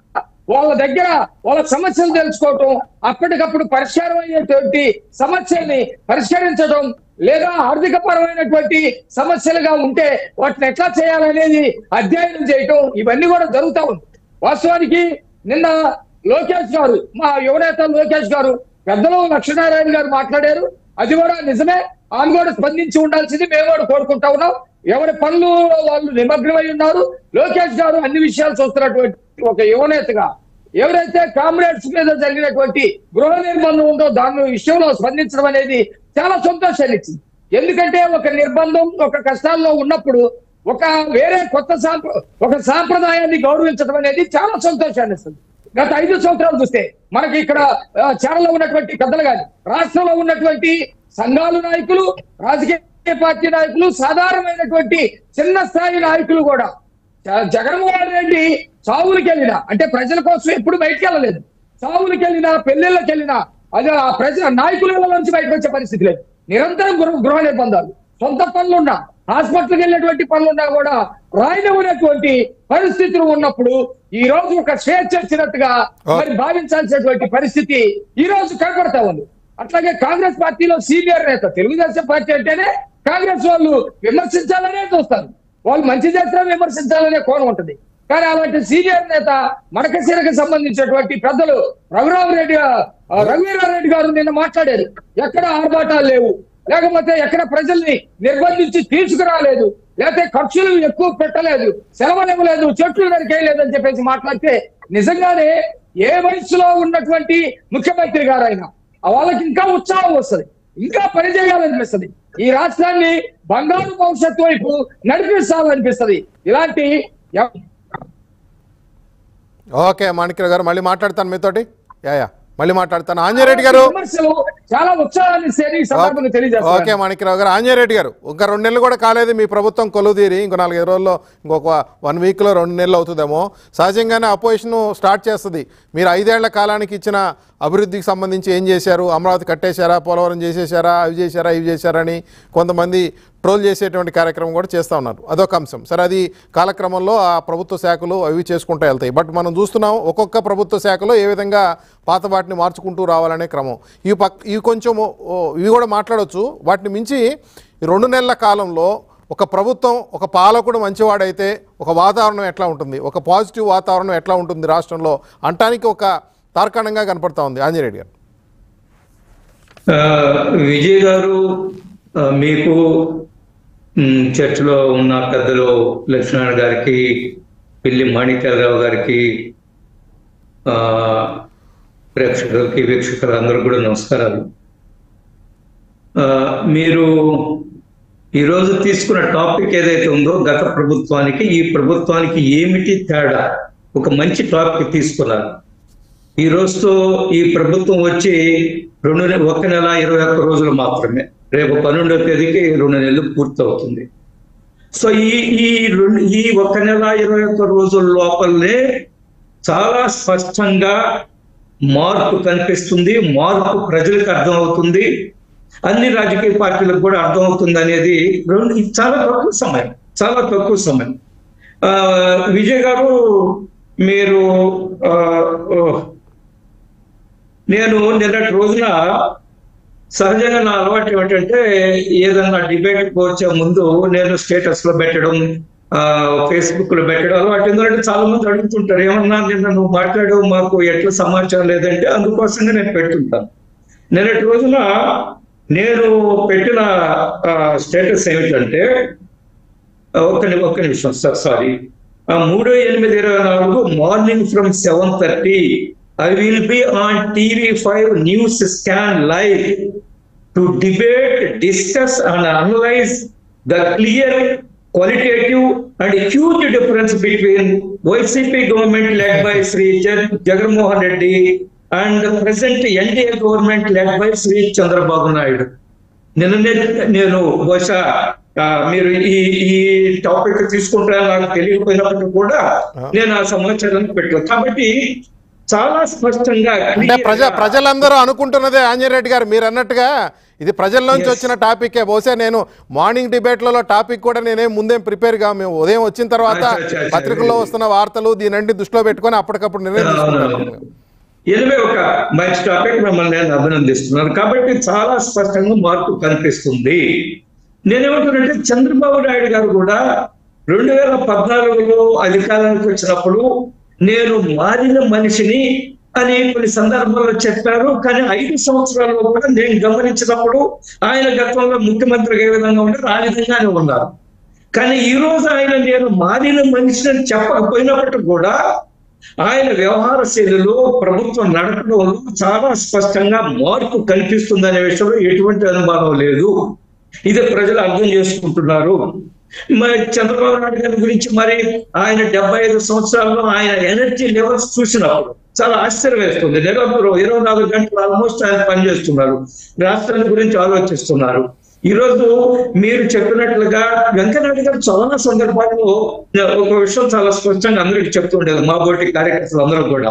వాళ్ళ దగ్గర వాళ్ళ సమస్యలు తెలుసుకోవటం, అప్పటికప్పుడు పరిష్కారం అయ్యేటువంటి సమస్యల్ని పరిష్కరించడం, లేదా ఆర్థిక పరమైనటువంటి సమస్యలుగా ఉంటే వాటిని ఎట్లా చేయాలనేది అధ్యయనం చేయటం, ఇవన్నీ కూడా జరుగుతూ ఉంది. వాస్తవానికి నిన్న లోకేష్ గారు, మా యువనేత లోకేష్ గారు, పెద్దలు లక్ష్మీనారాయణ గారు మాట్లాడారు. అది కూడా నిజమే, ఆమె కూడా స్పందించి ఉండాల్సింది మేము కూడా కోరుకుంటా ఉన్నాం. ఎవరి పనులు వాళ్ళు నిమగ్నమై ఉన్నారు. లోకేష్ గారు అన్ని విషయాలు చూస్తున్నటువంటి ఒక యువనేతగా ఎవరైతే కామ్రేడ్స్ మీద జరిగినటువంటి గృహ నిర్బంధం ఉందో దాని విషయంలో స్పందించడం అనేది చాలా సంతోషాన్ని ఇచ్చింది. ఎందుకంటే ఒక నిర్బంధం, ఒక కష్టాల్లో ఉన్నప్పుడు ఒక వేరే కొత్త సాంప్ర ఒక సాంప్రదాయాన్ని గౌరవించడం అనేది చాలా సంతోషాన్ని ఇస్తుంది. గత ఐదు సంవత్సరాలు చూస్తే మనకి ఇక్కడ చేరలో ఉన్నటువంటి పెద్దలు కానీ, రాష్ట్రంలో ఉన్నటువంటి సంఘాలు నాయకులు, రాజకీయ పార్టీ నాయకులు, సాధారణమైనటువంటి చిన్న స్థాయి నాయకులు కూడా జగన్మోహన్ రెడ్డి చావులకి వెళ్ళినా, అంటే ప్రజల కోసం ఎప్పుడు బయటికి వెళ్ళలేదు, చావులకి వెళ్ళినా, పెళ్లిళ్ళకి వెళ్ళినా అది ఆ ప్రజల నాయకుల నుంచి బయటకు వచ్చే పరిస్థితి లేదు. నిరంతరం గృహ గృహ నిర్బంధాలు, సొంత పనులున్నా, హాస్పిటల్కి వెళ్ళినటువంటి పనులున్నా కూడా రాయనటువంటి పరిస్థితులు ఉన్నప్పుడు ఈ రోజు ఒక స్వేచ్ఛ వచ్చినట్టుగా మరి భావించాల్సినటువంటి పరిస్థితి ఈ రోజు కనపడతా ఉంది. అట్లాగే కాంగ్రెస్ పార్టీలో సీనియర్ నేత, తెలుగుదేశం పార్టీ అంటేనే కాంగ్రెస్ వాళ్ళు విమర్శించాలనే చూస్తారు, వాళ్ళు మంచి చేసినా విమర్శించాలనే కోణం ఉంటుంది. కానీ అలాంటి సీనియర్ నేత మడకశిరకు సంబంధించినటువంటి పెద్దలు రఘురామరెడ్డి రఘువీరారెడ్డి గారు నిన్న మాట్లాడారు. ఎక్కడ ఆర్భాటాలు లేవు, లేకపోతే ఎక్కడ ప్రజల్ని నిర్బంధించి తీసుకురాలేదు, లేకపోతే ఖర్చులు ఎక్కువ పెట్టలేదు, సెలవులు ఇవ్వలేదు, చెట్లు నరికేయలేదు అని చెప్పేసి మాట్లాడితే నిజంగానే ఏ వయసులో ఉన్నటువంటి ముఖ్యమంత్రి గారు అయినా వాళ్ళకి ఇంకా ఉత్సాహం వస్తుంది, ఇంకా పని చేయాలనిపిస్తుంది, ఈ రాష్ట్రాన్ని బంగారు భవిష్యత్తు వైపు నడిపిస్తామనిపిస్తుంది. ఇలాంటి ఓకే మాణిక్య గారు, మళ్ళీ మాట్లాడతాను మీతోటి. యా యా మళ్ళీ మాట్లాడతాను. ఆంజనేరెడ్డి గారు చాలా ఉత్సాహాన్ని ఓకే మాణిక్యరావు గారు. ఆంజనేరెడ్డి గారు, ఇంకా రెండు నెలలు కూడా కాలేదు మీ ప్రభుత్వం కొలువుదీరి, ఇంకో నాలుగైదు రోజుల్లో, ఇంకొక వన్ వీక్లో రెండు నెలలు అవుతుందేమో. సహజంగానే అపోజిషన్ స్టార్ట్ చేస్తుంది. మీరు ఐదేళ్ల కాలానికి ఇచ్చిన అభివృద్ధికి సంబంధించి ఏం చేశారు, అమరావతి కట్టేశారా, పోలవరం చేసేసారా, అవి చేశారా ఇవి చేశారని కొంతమంది ట్రోల్ చేసేటువంటి కార్యక్రమం కూడా చేస్తూ ఉన్నారు. అదొక అంశం. సరే, అది కాలక్రమంలో ఆ ప్రభుత్వ శాఖలు అవి చేసుకుంటూ వెళ్తాయి. బట్ మనం చూస్తున్నాం ఒక్కొక్క ప్రభుత్వ శాఖలో ఏ విధంగా పాత వాటిని మార్చుకుంటూ రావాలనే క్రమం. ఇవి పక్ ఇవి కొంచెం ఇవి కూడా మాట్లాడవచ్చు. వాటిని మించి ఈ రెండు నెలల కాలంలో ఒక ప్రభుత్వం, ఒక పాలకుడు మంచివాడైతే ఒక వాతావరణం ఎట్లా ఉంటుంది, ఒక పాజిటివ్ వాతావరణం ఎట్లా ఉంటుంది రాష్ట్రంలో అంటానికి ఒక తార్కాణంగా కనపడతా ఉంది. ఆంజనేయుడు గారు. విజయ్ గారు, మీకు చర్చలో ఉన్న పెద్దలు లక్ష్మణ గారికి, పిల్లి మాణిక్యరావు గారికి, ప్రేక్షకులకి వీక్షకులందరూ కూడా నమస్కారాలు. మీరు ఈరోజు తీసుకున్న టాపిక్ ఏదైతే ఉందో గత ప్రభుత్వానికి ఈ ప్రభుత్వానికి ఏమిటి తేడా, ఒక మంచి టాపిక్ తీసుకున్నారు. ఈ రోజుతో ఈ ప్రభుత్వం వచ్చి రెండు ఒక నెల ఇరవై ఒక్క రోజులు మాత్రమే. రేపు పన్నెండవ తేదీకి రెండు నెలలు పూర్తవుతుంది. సో ఈ ఈ రెండు ఈ ఒక నెల ఇరవై ఒక్క రోజుల లోపలనే చాలా స్పష్టంగా మార్పు కనిపిస్తుంది. మార్పు ప్రజలకు అర్థమవుతుంది, అన్ని రాజకీయ పార్టీలకు కూడా అర్థమవుతుంది అనేది రెండు చాలా తక్కువ సమయం చాలా తక్కువ సమయం ఆ విజయ్ గారు, మీరు ఆ నేను నిన్నటి రోజున సహజంగా నా అలవాటు ఏమిటంటే ఏదన్నా డిబేట్ వచ్చే ముందు నేను స్టేటస్ లో పెట్టడం, ఆ ఫేస్బుక్ లో పెట్టడం అలవాటు. ఎందుకంటే చాలా మంది అడుగుతుంటారు, ఏమన్నా నిన్న నువ్వు మాట్లాడవు, మాకు ఎట్లా సమాచారం లేదంటే అందుకోసంగా నేను పెడుతుంటాను. నిన్నటి రోజున నేను పెట్టిన స్టేటస్ ఏమిటంటే, ఒక్క ఒక్క నిమిషం సార్ సారీ మూడు ఎనిమిది ఇరవై నాలుగు morning from seven thirty I will be on T V five News Scan Live to debate, discuss and analyze the clear, qualitative and huge difference between Y C P government led by Sri Jagannath Reddy and the present N D A government led by Sri Chandrababu Naidu. నిన్ననే నేను బహుశా మీరు ఈ ఈ టాపిక్ తీసుకుంటారని నాకు తెలియకపోయినప్పుడు కూడా నేను ఆ సమాచారాన్ని పెట్టాను. కాబట్టి చాలా స్పష్టంగా అంటే ప్రజ ప్రజలందరూ అనుకుంటున్నదే ఆంజనేయుడు గారు మీరు అన్నట్టుగా ఇది ప్రజల్లోంచి వచ్చిన టాపికే. బహుశా నేను మార్నింగ్ డిబేట్లలో టాపిక్ కూడా నేనేం ముందేం ప్రిపేర్ గా, మేము ఉదయం వచ్చిన తర్వాత పత్రికల్లో వస్తున్న వార్తలు దీనంటి దృష్టిలో పెట్టుకొని అప్పటికప్పుడు నిర్ణయం తీసుకుంటాను. ఎనివే ఒక మంచి టాపిక్ మిమ్మల్ని నేను అభినందిస్తున్నాను. కాబట్టి చాలా స్పష్టంగా మార్పు కనిపిస్తుంది. నేనేమంటున్నానంటే చంద్రబాబు నాయుడు గారు కూడా రెండు వేల పద్నాలుగులో అధికారానికి వచ్చినప్పుడు నేను మారిన మనిషిని అని కొన్ని సందర్భాల్లో చెప్పారు. కానీ ఐదు సంవత్సరాల్లో కూడా నేను గమనించినప్పుడు ఆయన గతంలో ముఖ్యమంత్రిగా ఏ విధంగా ఉంటారు ఆ విధంగానే ఉన్నారు. కానీ ఈ రోజు ఆయన నేను మారిన మనిషిని చెప్పకపోయినప్పటికీ కూడా ఆయన వ్యవహార శైలిలో ప్రభుత్వం నడపడంలో చాలా స్పష్టంగా మార్పు కనిపిస్తుందనే విషయంలో ఎటువంటి అనుమానం లేదు. ఇది ప్రజలు అర్థం చేసుకుంటున్నారు. మరి చంద్రబాబు నాయుడు గారి గురించి మరి ఆయన డెబ్బై ఐదు సంవత్సరాల్లో ఆయన ఎనర్జీ లెవెల్స్ చూసినప్పుడు చాలా ఆశ్చర్యం వేస్తుంది. నిరంతరం ఇరవై నాలుగు గంటలు ఆల్మోస్ట్ ఆయన పనిచేస్తున్నారు, రాష్ట్రాన్ని గురించి ఆలోచిస్తున్నారు. ఈ రోజు మీరు చెప్పినట్లుగా వెంకయ్యనాయుడు గారు చాలా సందర్భాల్లో ఒక విషయం చాలా స్పష్టంగా అందరికీ చెప్తుండేది, మా బోటి కార్యకర్తలు అందరూ కూడా,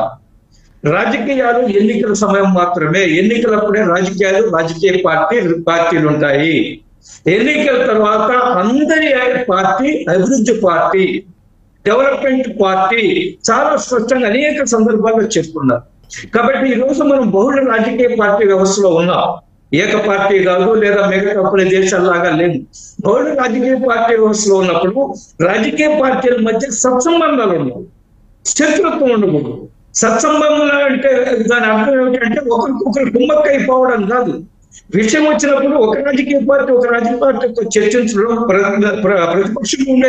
రాజకీయాలు ఎన్నికల సమయం మాత్రమే, ఎన్నికలప్పుడే రాజకీయాలు రాజకీయ పార్టీ పార్టీలు ఉంటాయి. ఎన్నికల తర్వాత అందరి పార్టీ అభివృద్ధి పార్టీ, డెవలప్మెంట్ పార్టీ చాలా స్పష్టంగా అనేక సందర్భాల్లో చెప్పుకున్నారు. కాబట్టి ఈ రోజు మనం బహుళ రాజకీయ పార్టీ వ్యవస్థలో ఉన్నాం. ఏక పార్టీ కాదు, లేదా మిగతా కొన్ని దేశాల్లాగా లేదు. బహుళ రాజకీయ పార్టీ వ్యవస్థలో ఉన్నప్పుడు రాజకీయ పార్టీల మధ్య సత్సంబంధాలు ఉండవు, శత్రుత్వం ఉండకూడదు. సత్సంబంధాలు అంటే దాని అర్థం ఏమిటంటే ఒకరికొకరు కుమ్మక్కైపోవడం కాదు. విషయం వచ్చినప్పుడు ఒక రాజకీయ పార్టీ ఒక రాజకీయ పార్టీతో చర్చించడం, ప్రతిపక్షంలో ఉండే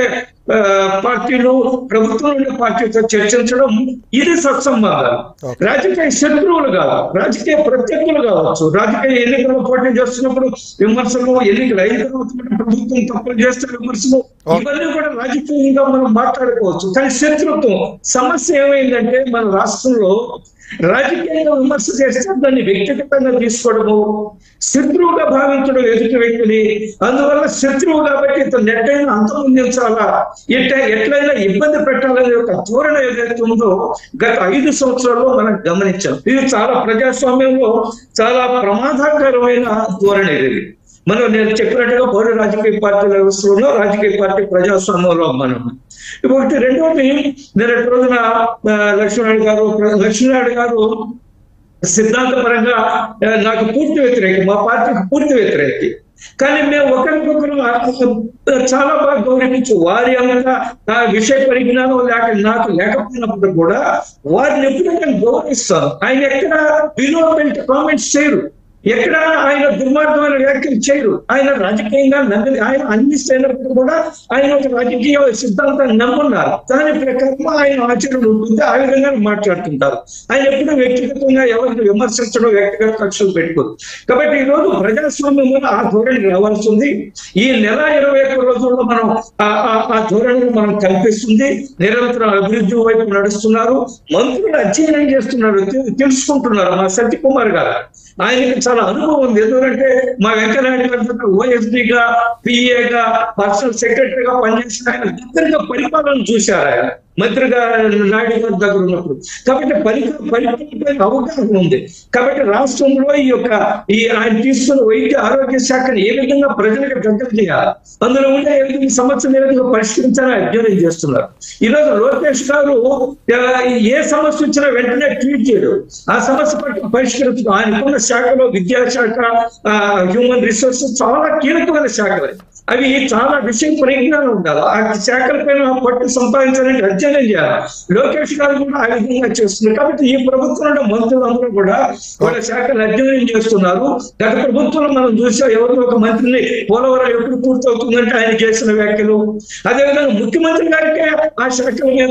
పార్టీలు ప్రభుత్వం ఉండే పార్టీతో చర్చించడం, ఇది సత్సంబంధాలు. రాజకీయ శత్రువులు కాదు, రాజకీయ ప్రత్యర్థులు కావచ్చు. రాజకీయ ఎన్నికల్లో పోటీ చేస్తున్నప్పుడు విమర్శలు, ఎన్నికలు అయిన తర్వాత ప్రభుత్వం తప్పులు చేస్తే విమర్శలు, ఇవన్నీ కూడా రాజకీయంగా మనం మాట్లాడుకోవచ్చు. కానీ శత్రుత్వం సమస్య ఏమైందంటే మన రాష్ట్రంలో రాజకీయంగా విమర్శ చేస్తే దాన్ని వ్యక్తిగతంగా తీసుకోవడము, శత్రువుగా భావించడం ఎదుటి వ్యక్తిని, అందువల్ల శత్రువు కాబట్టి ఇతను నెట్టైనా అంతమొందించాలా, ఎట్ట ఎట్లయినా ఇబ్బంది పెట్టాలనే ఒక ధోరణి ఏదైతే ఉందో గత ఐదు సంవత్సరాల్లో మనం గమనించాం. ఇది చాలా ప్రజాస్వామ్యంలో చాలా ప్రమాదకరమైన ధోరణి. ఇది మనం నేను చెప్పినట్టుగా బహుళ రాజకీయ పార్టీల వ్యవస్థలో రాజకీయ పార్టీ ప్రజాస్వామ్యంలో మనం ఒకటి. రెండోది, నిన్నటి రోజున లక్ష్మీనాయుడు గారు లక్ష్మీనాయుడు గారు సిద్ధాంతపరంగా నాకు పూర్తి వ్యతిరేకి, మా పార్టీకి పూర్తి వ్యతిరేకి. కానీ మేము ఒకరికొకరు చాలా బాగా గౌరవించు, వారి అంతా నా విషయ పరిజ్ఞానం లేక నాకు లేకపోయినప్పుడు కూడా వారిని ఎప్పుడూ నేను గౌరవిస్తాను. ఆయన ఎక్కడ వినోదెంట్ కామెంట్స్ చేయరు, ఎక్కడ ఆయన దుర్మార్గమైన వ్యాఖ్యలు చేయరు. ఆయన రాజకీయంగా నమ్మి ఆయన అన్ని శ్రేణులకు కూడా ఆయన ఒక రాజకీయ సిద్ధాంతాన్ని నమ్మున్నారు. దాని ప్రకారం ఆయన ఆచరణ ఉంటుంది, ఆ విధంగా మాట్లాడుతుంటారు. ఆయన ఎప్పుడు వ్యక్తిగతంగా ఎవరిని విమర్శించడం, వ్యక్తిగత కక్షలు పెట్టుకోరు. కాబట్టి ఈ రోజు ప్రజాస్వామ్యంలో ఆ ధోరణి రావాల్సి ఉంది. ఈ నెల ఇరవై ఒక్క రోజుల్లో మనం ఆ ధోరణిని మనం కల్పిస్తుంది. నిరంతరం అభివృద్ధి వైపు నడుస్తున్నారు, మంత్రులు అధ్యయనం చేస్తున్నారు, తెలుసుకుంటున్నారు. మా సత్యకుమార్ గారు ఆయనకి చాలా అనుభవం ఉంది. ఎందుకంటే మా వెంకయ్యనాయుడు గారు ఓఎస్డీగా, పిఏగా, పర్సనల్ సెక్రటరీగా పనిచేసిన ఆయన దగ్గరగా పరిపాలన చూశారు ఆయన మంత్రిగా నాయుడు గారి దగ్గర ఉన్నప్పుడు. కాబట్టి పరి పరిపాలన అవగాహన ఉంది. కాబట్టి రాష్ట్రంలో ఈ యొక్క ఈ ఆయన తీసుకున్న వైద్య ఆరోగ్య శాఖను ఏ విధంగా ప్రజలకు దగ్గర చేయాలి, అందులో ఉండే ఏ విధంగా సమస్యను ఏ విధంగా పరిష్కరించాలని అధ్యయనం చేస్తున్నారు. ఈ రోజు లోకేష్ గారు ఏ సమస్య వచ్చినా వెంటనే ట్వీట్ చేయడు, ఆ సమస్య పట్ల పరిష్కరించడం. ఆయనకున్న శాఖలో విద్యాశాఖ, హ్యూమన్ రిసోర్సెస్ చాలా కీలకమైన శాఖలు, అవి చాలా విషయం పరిజ్ఞానం ఉండాలి. ఆ శాఖల పైన పట్టు సంపాదించాలని అధ్యయనం చేయాలి. లోకేష్ గారు కూడా ఆ విధంగా చేస్తున్నారు. కాబట్టి ఈ ప్రభుత్వంలో మంత్రులందరూ కూడా వాళ్ళ శాఖలు అధ్యయనం చేస్తున్నారు. గత ప్రభుత్వంలో మనం చూసాం, ఎవరిలో ఒక మంత్రిని పోలవరం ఎప్పుడు పూర్తవుతుందంటే ఆయన చేసిన వ్యాఖ్యలు. అదేవిధంగా ముఖ్యమంత్రి గారికి ఆ శాఖల మీద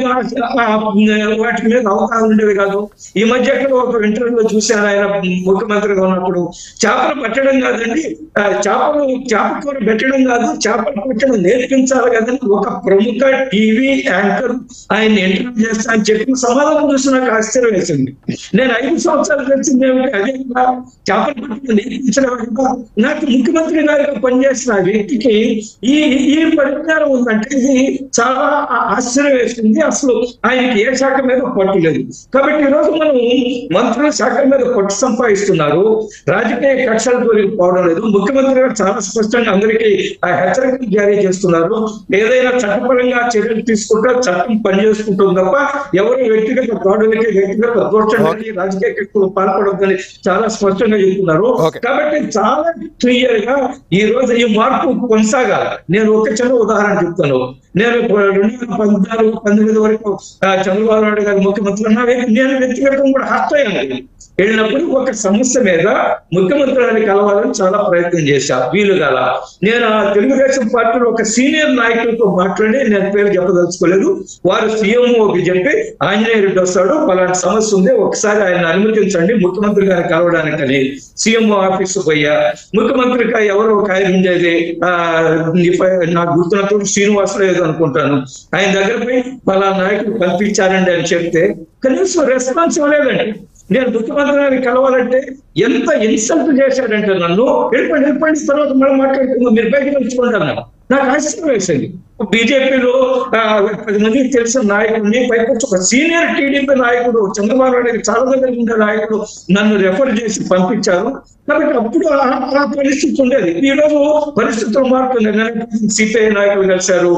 వాటి మీద అవగాహన ఉండేది కాదు. ఈ మధ్య ఒక ఇంటర్వ్యూలో చూశాను, ఆయన ముఖ్యమంత్రిగా ఉన్నప్పుడు చేపలు పట్టడం కాదండి, చేపలు చేప కూర పెట్టడం కాదు, కాదు, చేపలు పట్టడం నేర్పించాలి కదని ఒక ప్రముఖ టీవీ యాంకర్ ఆయన ఇంటర్వ్యూ చేస్తా అని చెప్పిన సమాధానం చూసి నాకు ఆశ్చర్యం వేసింది. నేను ఐదు సంవత్సరాలు వచ్చింది ఏమిటి, అదే చేపలు పట్టడం నేర్పించడం కదా. నాకు ముఖ్యమంత్రి గారిగా పనిచేసిన ఆ వ్యక్తికి ఈ ఈ పరిజ్ఞానం ఉందంటే ఇది చాలా ఆశ్చర్యం వేస్తుంది. అసలు ఆయనకి ఏ శాఖ మీద పట్టు లేదు. కాబట్టి ఈరోజు మనం మంత్రుల శాఖ మీద పట్టు సంపాదిస్తున్నారు, రాజకీయ కక్షలు పోవడం లేదు. ముఖ్యమంత్రి గారు చాలా స్పష్టంగా అందరికీ ఆ హెచ్చరికలు జారీ చేస్తున్నారు. ఏదైనా చట్టపరంగా చర్యలు తీసుకుంటే చట్టం పనిచేసుకుంటుంది తప్ప ఎవరు వ్యక్తిగత దాడులకి, వ్యక్తిగత దోషాలకి, రాజకీయ కక్షలు పాల్పడొద్దని చాలా స్పష్టంగా చెప్తున్నారు. కాబట్టి చాలా క్లియర్ గా ఈ రోజు ఈ మార్పు కొనసాగాలి. నేను ఒక చిన్న ఉదాహరణ చెప్తాను. నేను రెండు వేల పద్నాలుగు పంతొమ్మిది వరకు చంద్రబాబు నాయుడు గారి ముఖ్యమంత్రి ఉన్నా నేను వ్యక్తిగతంగా కూడా హర్ట్ అయ్యాను. వెళ్ళినప్పుడు ఒక సమస్య మీద ముఖ్యమంత్రి గారిని కలవాలని చాలా ప్రయత్నం చేశా, వీలు గల. నేను ఆ తెలుగుదేశం పార్టీలో ఒక సీనియర్ నాయకులతో మాట్లాడి, నేను పేరు చెప్పదలుచుకోలేదు, వారు సీఎంఓకి చెప్పి ఆంజనేయ రెడ్డి వస్తాడు, అలాంటి సమస్య ఉంది, ఒకసారి ఆయన అనుమతించండి ముఖ్యమంత్రి గారిని కలవడానికని సీఎంఓ ఆఫీస్ పోయా. ముఖ్యమంత్రిగా ఎవరో ఒక ఆయన ఉండేది, ఆ నాకు గుర్తున్నప్పుడు శ్రీనివాసరావు ఏదో అనుకుంటాను, ఆయన దగ్గర పోయి పలా నాయకులు పంపించారండి అని చెప్తే కనీసం రెస్పాన్స్ ఇవ్వలేదండి. నేను ముఖ్యమంత్రి గారిని కలవాలంటే ఎంత ఇన్సల్ట్ చేశాడంటే నన్ను, వెళ్ళిపోండి వెళ్ళిపోండి తర్వాత మనం మాట్లాడుకుందాం, మీరు బయటకు వచ్చుకుంటాను. నాకు ఆశ్చర్యం వేసింది. బీజేపీలో పది మందికి తెలిసిన నాయకుడిని, పైకొచ్చి ఒక సీనియర్ టీడీపీ నాయకుడు, చంద్రబాబు నాయుడు చాలా దగ్గర ఉండే నాయకుడు నన్ను రెఫర్ చేసి పంపించారు. కాబట్టి అప్పుడు ఆ పరిస్థితి ఉండేది. ఈ రోజు పరిస్థితులు మారుతున్నాయి. సిపిఐ నాయకులు కలిశారు,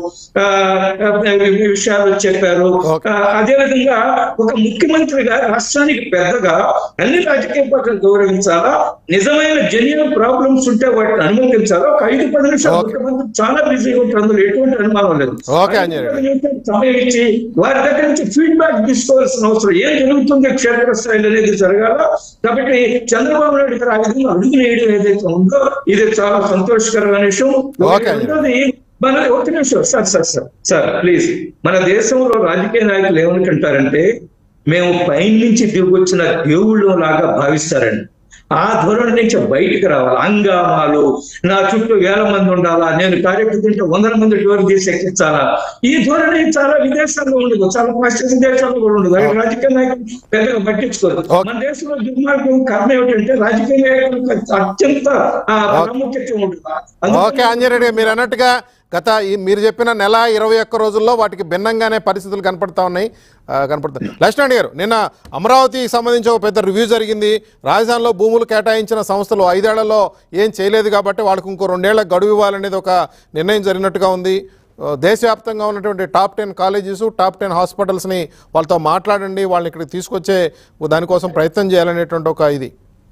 విషయాలు చెప్పారు. అదేవిధంగా ఒక ముఖ్యమంత్రిగా రాష్ట్రానికి పెద్దగా అన్ని రాజకీయ పార్టీలు గౌరవించాలా, నిజమైన జెన్యూన్ ప్రాబ్లమ్స్ ఉంటే వాటిని అనుమతించాలా. ఒక ఐదు పది నిమిషాలు ముఖ్యమంత్రి చాలా బిజీగా ఉంటుంది, అందులో ఎటువంటి అనుమానం లేదు. సమయం ఇచ్చి వారి దగ్గర నుంచి ఫీడ్బ్యాక్ తీసుకోవాల్సిన అవసరం, ఏం జరుగుతుంది క్షేత్రస్థాయిలో అనేది జరగాల. కాబట్టి చంద్రబాబు నాయుడు గారు ఆ విధంగా అడుగు వేయడం ఏదైతే ఉందో ఇది చాలా సంతోషకరమైన విషయం. రెండోది, మన ఒక నిమిషం sir sir sir sir please, మన దేశంలో రాజకీయ నాయకులు ఏమనుకుంటారంటే మేము పైన నుంచి దిగొచ్చిన దేవుళ్ళు లాగా భావిస్తారండి. ఆ ధోరణి నుంచి బయటకు రావాలి. అంగామాలు, నా చుట్టూ వేల మంది ఉండాలా, నేను కార్యకర్త వందల మంది డోర్ తీసి ఎక్కించాలా, ఈ ధోరణి చాలా విదేశాల్లో ఉండదు, చాలా పాశ్చాత్య దేశాల్లో కూడా ఉండదు. అది రాజకీయ నాయకులు పెద్దగా పట్టించుకోరు. మన దేశంలో దుర్మార్గం కారణం ఏమిటంటే రాజకీయ నాయకులకు అత్యంత ప్రాముఖ్యత ఉంటుంది. ఓకే అంజరెడ్డి, మీరు అన్నట్టుగా గత ఈ మీరు చెప్పిన నెల ఇరవై ఒక్క రోజుల్లో వాటికి భిన్నంగానే పరిస్థితులు కనపడతా ఉన్నాయి కనపడతాయి లక్ష్మణ్ గారు, నిన్న అమరావతికి సంబంధించి ఒక పెద్ద రివ్యూ జరిగింది. రాజధానిలో భూములు కేటాయించిన సంస్థలు ఐదేళ్లలో ఏం చేయలేదు కాబట్టి వాళ్ళకు ఇంకో రెండేళ్ల గడువు ఇవ్వాలనేది ఒక నిర్ణయం జరిగినట్టుగా ఉంది. దేశవ్యాప్తంగా ఉన్నటువంటి top ten colleges, top ten హాస్పిటల్స్ని వాళ్ళతో మాట్లాడండి, వాళ్ళని ఇక్కడికి తీసుకొచ్చే దానికోసం ప్రయత్నం చేయాలనేటువంటి ఒక ఇది.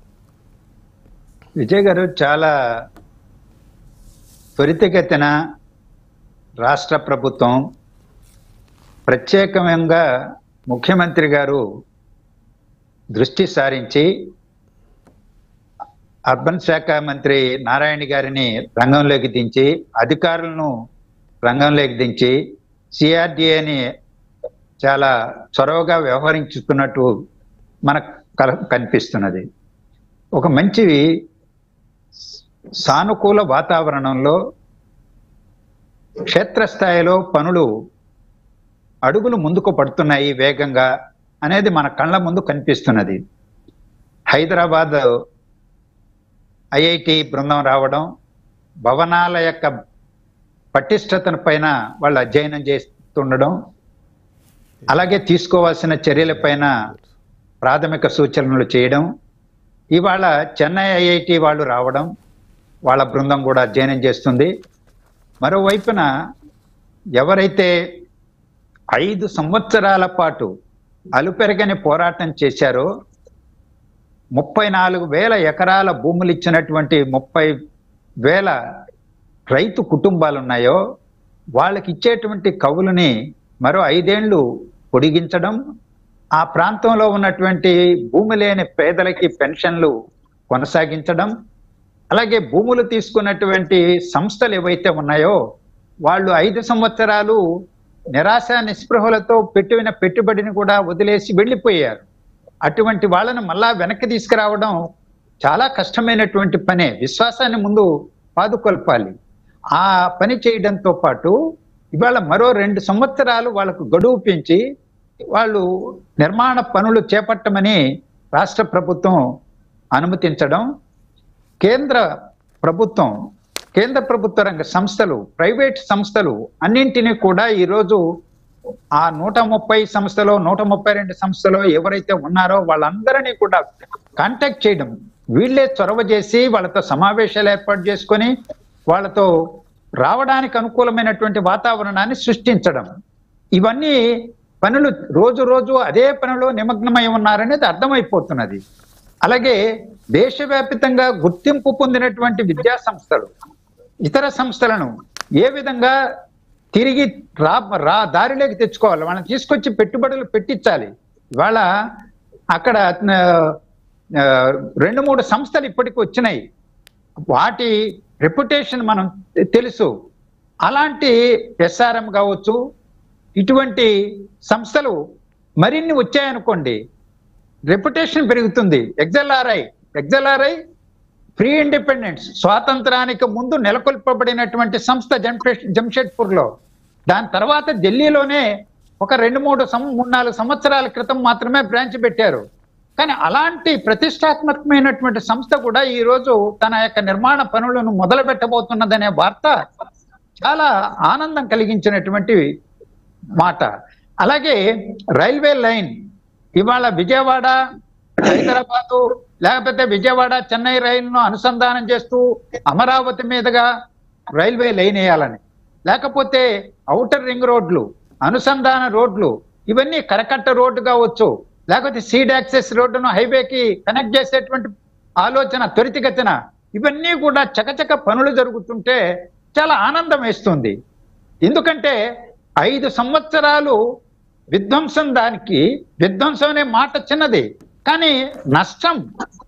విజయ్ గారు, చాలా త్వరితగతిన రాష్ట్ర ప్రభుత్వం, ప్రత్యేకంగా ముఖ్యమంత్రి గారు దృష్టి సారించి అర్బన్ శాఖ మంత్రి నారాయణ గారిని రంగంలోకి దించి, అధికారులను రంగంలోకి దించి సిఆర్డిఏని చాలా చొరవగా వ్యవహరించుతున్నట్టు మనకు కనిపిస్తున్నది. ఒక మంచి సానుకూల వాతావరణంలో క్షేత్రస్థాయిలో పనులు అడుగులు ముందుకు పడుతున్నాయి వేగంగా అనేది మన కళ్ళ ముందు కనిపిస్తున్నది. హైదరాబాద్ ఐఐటి బృందం రావడం, భవనాల యొక్క పటిష్టతను పైన వాళ్ళు అధ్యయనం చేస్తుండడం, అలాగే తీసుకోవాల్సిన చర్యలపైన ప్రాథమిక సూచనలు చేయడం, ఇవాళ చెన్నై ఐఐటి వాళ్ళు రావడం, వాళ్ళ బృందం కూడా అధ్యయనం చేస్తుంది. మరోవైపున ఎవరైతే ఐదు సంవత్సరాల పాటు అలుపెరగని పోరాటం చేశారో, ముప్పై నాలుగు వేల ఎకరాల భూములు ఇచ్చినటువంటి ముప్పై వేల రైతు కుటుంబాలు ఉన్నాయో వాళ్ళకి ఇచ్చేటువంటి కవులని మరో ఐదేళ్లు పొడిగించడం, ఆ ప్రాంతంలో ఉన్నటువంటి భూమి లేని పేదలకి పెన్షన్లు కొనసాగించడం, అలాగే భూములు తీసుకున్నటువంటి సంస్థలు ఏవైతే ఉన్నాయో వాళ్ళు ఐదు సంవత్సరాలు నిరాశ నిస్పృహలతో పెట్టిన పెట్టుబడిని కూడా వదిలేసి వెళ్ళిపోయారు. అటువంటి వాళ్ళను మళ్ళా వెనక్కి తీసుకురావడం చాలా కష్టమైనటువంటి పనే. విశ్వాసాన్ని ముందు పాదుకొల్పాలి. ఆ పని చేయడంతో పాటు ఇవాళ మరో రెండు సంవత్సరాలు వాళ్ళకు గడువు పెంచి వాళ్ళు నిర్మాణ పనులు చేపట్టమని రాష్ట్ర ప్రభుత్వం అనుమతించడం, కేంద్ర ప్రభుత్వం కేంద్ర ప్రభుత్వ రంగ సంస్థలు, ప్రైవేట్ సంస్థలు అన్నింటినీ కూడా ఈరోజు ఆ నూట ముప్పై సంస్థలో నూట ముప్పై రెండు సంస్థలో ఎవరైతే ఉన్నారో వాళ్ళందరినీ కూడా కాంటాక్ట్ చేయడం, వీళ్ళే చొరవ చేసి వాళ్ళతో సమావేశాలు ఏర్పాటు చేసుకొని వాళ్ళతో రావడానికి అనుకూలమైనటువంటి వాతావరణాన్ని సృష్టించడం, ఇవన్నీ పనులు రోజు రోజు అదే పనిలో నిమగ్నమై ఉన్నారనేది అర్థమైపోతున్నది. అలాగే దేశవ్యాప్తంగా గుర్తింపు పొందినటువంటి విద్యా సంస్థలు, ఇతర సంస్థలను ఏ విధంగా తిరిగి రా రా దారిలోకి తెచ్చుకోవాలి, వాళ్ళని తీసుకొచ్చి పెట్టుబడులు పెట్టించాలి. ఇవాళ అక్కడ రెండు మూడు సంస్థలు ఇప్పటికి వచ్చినాయి, వాటి రెప్యుటేషన్ మనం తెలుసు. అలాంటి ఎస్ఆర్ఎం కావచ్చు, ఇటువంటి సంస్థలు మరిన్ని వచ్చాయనుకోండి, రెప్యుటేషన్ పెరుగుతుంది. ఎగ్జెల్ఆర్ఐ ఎగ్జెల్ఆర్ఐ ఫ్రీ ఇండిపెండెన్స్, స్వాతంత్రానికి ముందు నెలకొల్పబడినటువంటి సంస్థ జంషెడ్పూర్ లో. దాని తర్వాత ఢిల్లీలోనే ఒక రెండు మూడు సం మూడు నాలుగు సంవత్సరాల క్రితం మాత్రమే బ్రాంచ్ పెట్టారు. కానీ అలాంటి ప్రతిష్టాత్మకమైనటువంటి సంస్థ కూడా ఈ రోజు తన యొక్క నిర్మాణ పనులను మొదలు పెట్టబోతున్నదనే వార్త చాలా ఆనందం కలిగించినటువంటి మాట. అలాగే రైల్వే లైన్ ఇవాళ విజయవాడ హైదరాబాదు లేకపోతే విజయవాడ చెన్నై రైలును అనుసంధానం చేస్తూ అమరావతి మీదుగా రైల్వే లైన్ వేయాలని, లేకపోతే ఔటర్ రింగ్ రోడ్లు, అనుసంధాన రోడ్లు, ఇవన్నీ కరకట్ట రోడ్డు కావచ్చు, లేకపోతే సీడ్ యాక్సెస్ రోడ్డును హైవేకి కనెక్ట్ చేసేటువంటి ఆలోచన త్వరితగతిన, ఇవన్నీ కూడా చకచక పనులు జరుగుతుంటే చాలా ఆనందం వేస్తుంది. ఎందుకంటే ఐదు సంవత్సరాలు విధ్వంసం, దానికి విధ్వంసం అనే మాట చిన్నది, కానీ నష్టం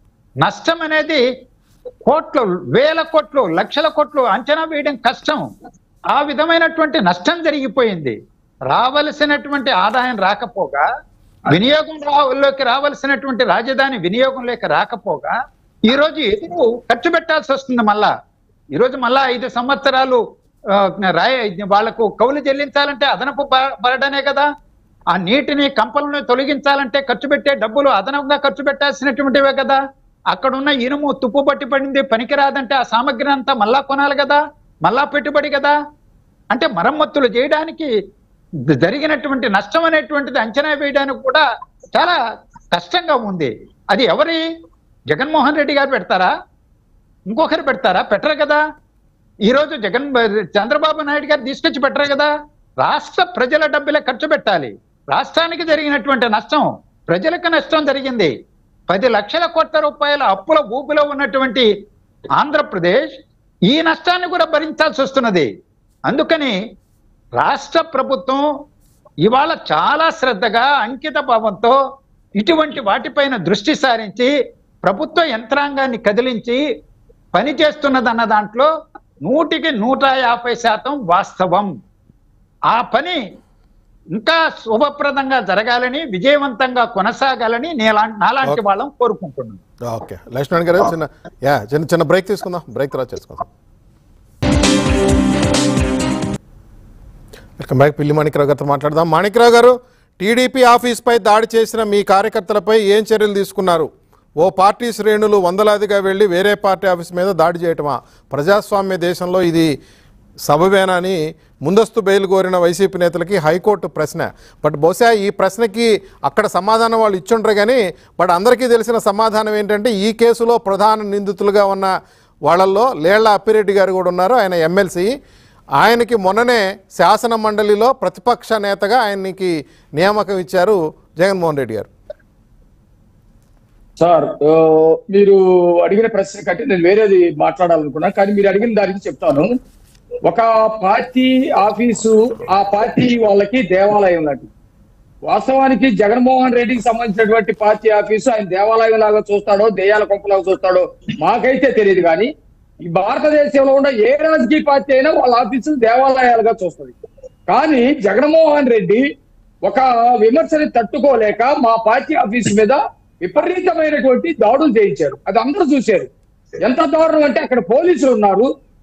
నష్టం అనేది కోట్లు, వేల కోట్లు, లక్షల కోట్లు అంచనా వేయడం కష్టం. ఆ విధమైనటువంటి నష్టం జరిగిపోయింది. రావలసినటువంటి ఆదాయం రాకపోగా, వినియోగం రాలోకి రావాల్సినటువంటి రాజధాని వినియోగంలోకి రాకపోగా ఈరోజు ఎదురు ఖర్చు పెట్టాల్సి వస్తుంది. మళ్ళా ఈరోజు మళ్ళా ఐదు సంవత్సరాలు రాయ వాళ్లకు కౌలు చెల్లించాలంటే అదనపు బరడనే కదా. ఆ నీటిని కంపలను తొలగించాలంటే ఖర్చు పెట్టే డబ్బులు అదనంగా ఖర్చు పెట్టాల్సినటువంటివే కదా. అక్కడున్న ఇనుము తుప్పు పట్టి పడింది, పనికిరాదంటే ఆ సామగ్రి అంతా మళ్ళా కొనాలి కదా, మళ్ళా పెట్టుబడి కదా. అంటే మరమ్మతులు చేయడానికి జరిగినటువంటి నష్టం అనేటువంటిది అంచనా వేయడానికి కూడా చాలా కష్టంగా ఉంది. అది ఎవరి జగన్మోహన్ రెడ్డి గారు పెడతారా, ఇంకొకరు పెడతారా? పెట్టరు కదా. ఈరోజు జగన్ చంద్రబాబు నాయుడు గారు తీసుకొచ్చి పెట్టరు కదా. రాష్ట్ర ప్రజల డబ్బులే ఖర్చు పెట్టాలి. రాష్ట్రానికి జరిగినటువంటి నష్టం, ప్రజలకు నష్టం జరిగింది. పది లక్షల కోట్ల రూపాయల అప్పుల ఊపిలో ఉన్నటువంటి ఆంధ్రప్రదేశ్ ఈ నష్టాన్ని కూడా భరించాల్సి వస్తున్నది. అందుకని రాష్ట్ర ప్రభుత్వం ఇవాళ చాలా శ్రద్ధగా, అంకిత భావంతో ఇటువంటి వాటిపైన దృష్టి సారించి ప్రభుత్వ యంత్రాంగాన్ని కదిలించి పని చేస్తున్నదన్న దాంట్లో నూటికి నూట యాభై శాతం వాస్తవం. ఆ పని ఇంకా శుభప్రదంగా జరగాలని, విజయవంతంగా కొనసాగాలని నాలాంటి వాళ్ళం కోరుకుంటున్నాం. ఓకే లక్ష్మణ్ గారు, చిన్న యా చిన్న చిన్న బ్రేక్ తీసుకుందాం. బ్రేక్ తర్వాత చేసుకుందాం. Welcome back. పిల్లి మాణిక్రావు గారితో మాట్లాడదాం. మాణిక్రావు గారు, టీడీపీ ఆఫీస్పై దాడి చేసిన మీ కార్యకర్తలపై ఏం చర్యలు తీసుకున్నారు? ఓ పార్టీ శ్రేణులు వందలాదిగా వెళ్ళి వేరే పార్టీ ఆఫీస్ మీద దాడి చేయటమా? ప్రజాస్వామ్య దేశంలో ఇది సబబేనా అని ముందస్తు బెయిల్ కోరిన వైసీపీ నేతలకి హైకోర్టు ప్రశ్న. బట్ బహుశా ఈ ప్రశ్నకి అక్కడ సమాధానం వాళ్ళు ఇచ్చుంటారు, కానీ బట్ అందరికీ తెలిసిన సమాధానం ఏంటంటే ఈ కేసులో ప్రధాన నిందితులుగా ఉన్న వాళ్ళల్లో లేళ్ల అప్పిరెడ్డి గారు కూడా ఉన్నారు. ఆయన ఎమ్మెల్సీ. ఆయనకి మొన్ననే శాసన మండలిలో ప్రతిపక్ష నేతగా ఆయనకి నియామకం ఇచ్చారు జగన్మోహన్ రెడ్డి గారు. సార్, మీరు అడిగిన ప్రశ్న కంటే నేను వేరేది మాట్లాడాలనుకున్నా, కానీ మీరు అడిగిన దానికి చెప్తాను. ఒక పార్టీ ఆఫీసు ఆ పార్టీ వాళ్ళకి దేవాలయం లాంటిది. వాస్తవానికి జగన్మోహన్ రెడ్డికి సంబంధించినటువంటి పార్టీ ఆఫీసు ఆయన దేవాలయం లాగా చూస్తాడో, దెయ్యాల కొంపలాగా చూస్తాడో మాకైతే తెలియదు. కానీ ఈ భారతదేశంలో ఉన్న ఏ రాజకీయ పార్టీ అయినా వాళ్ళ ఆఫీసులు దేవాలయాలుగా చూస్తుంది. కానీ జగన్మోహన్ రెడ్డి ఒక విమర్శని తట్టుకోలేక మా పార్టీ ఆఫీసు మీద విపరీతమైనటువంటి దాడులు చేయించారు. అది అందరూ చూశారు. ఎంత దారుణం అంటే అక్కడ పోలీసులు ఉన్నారు,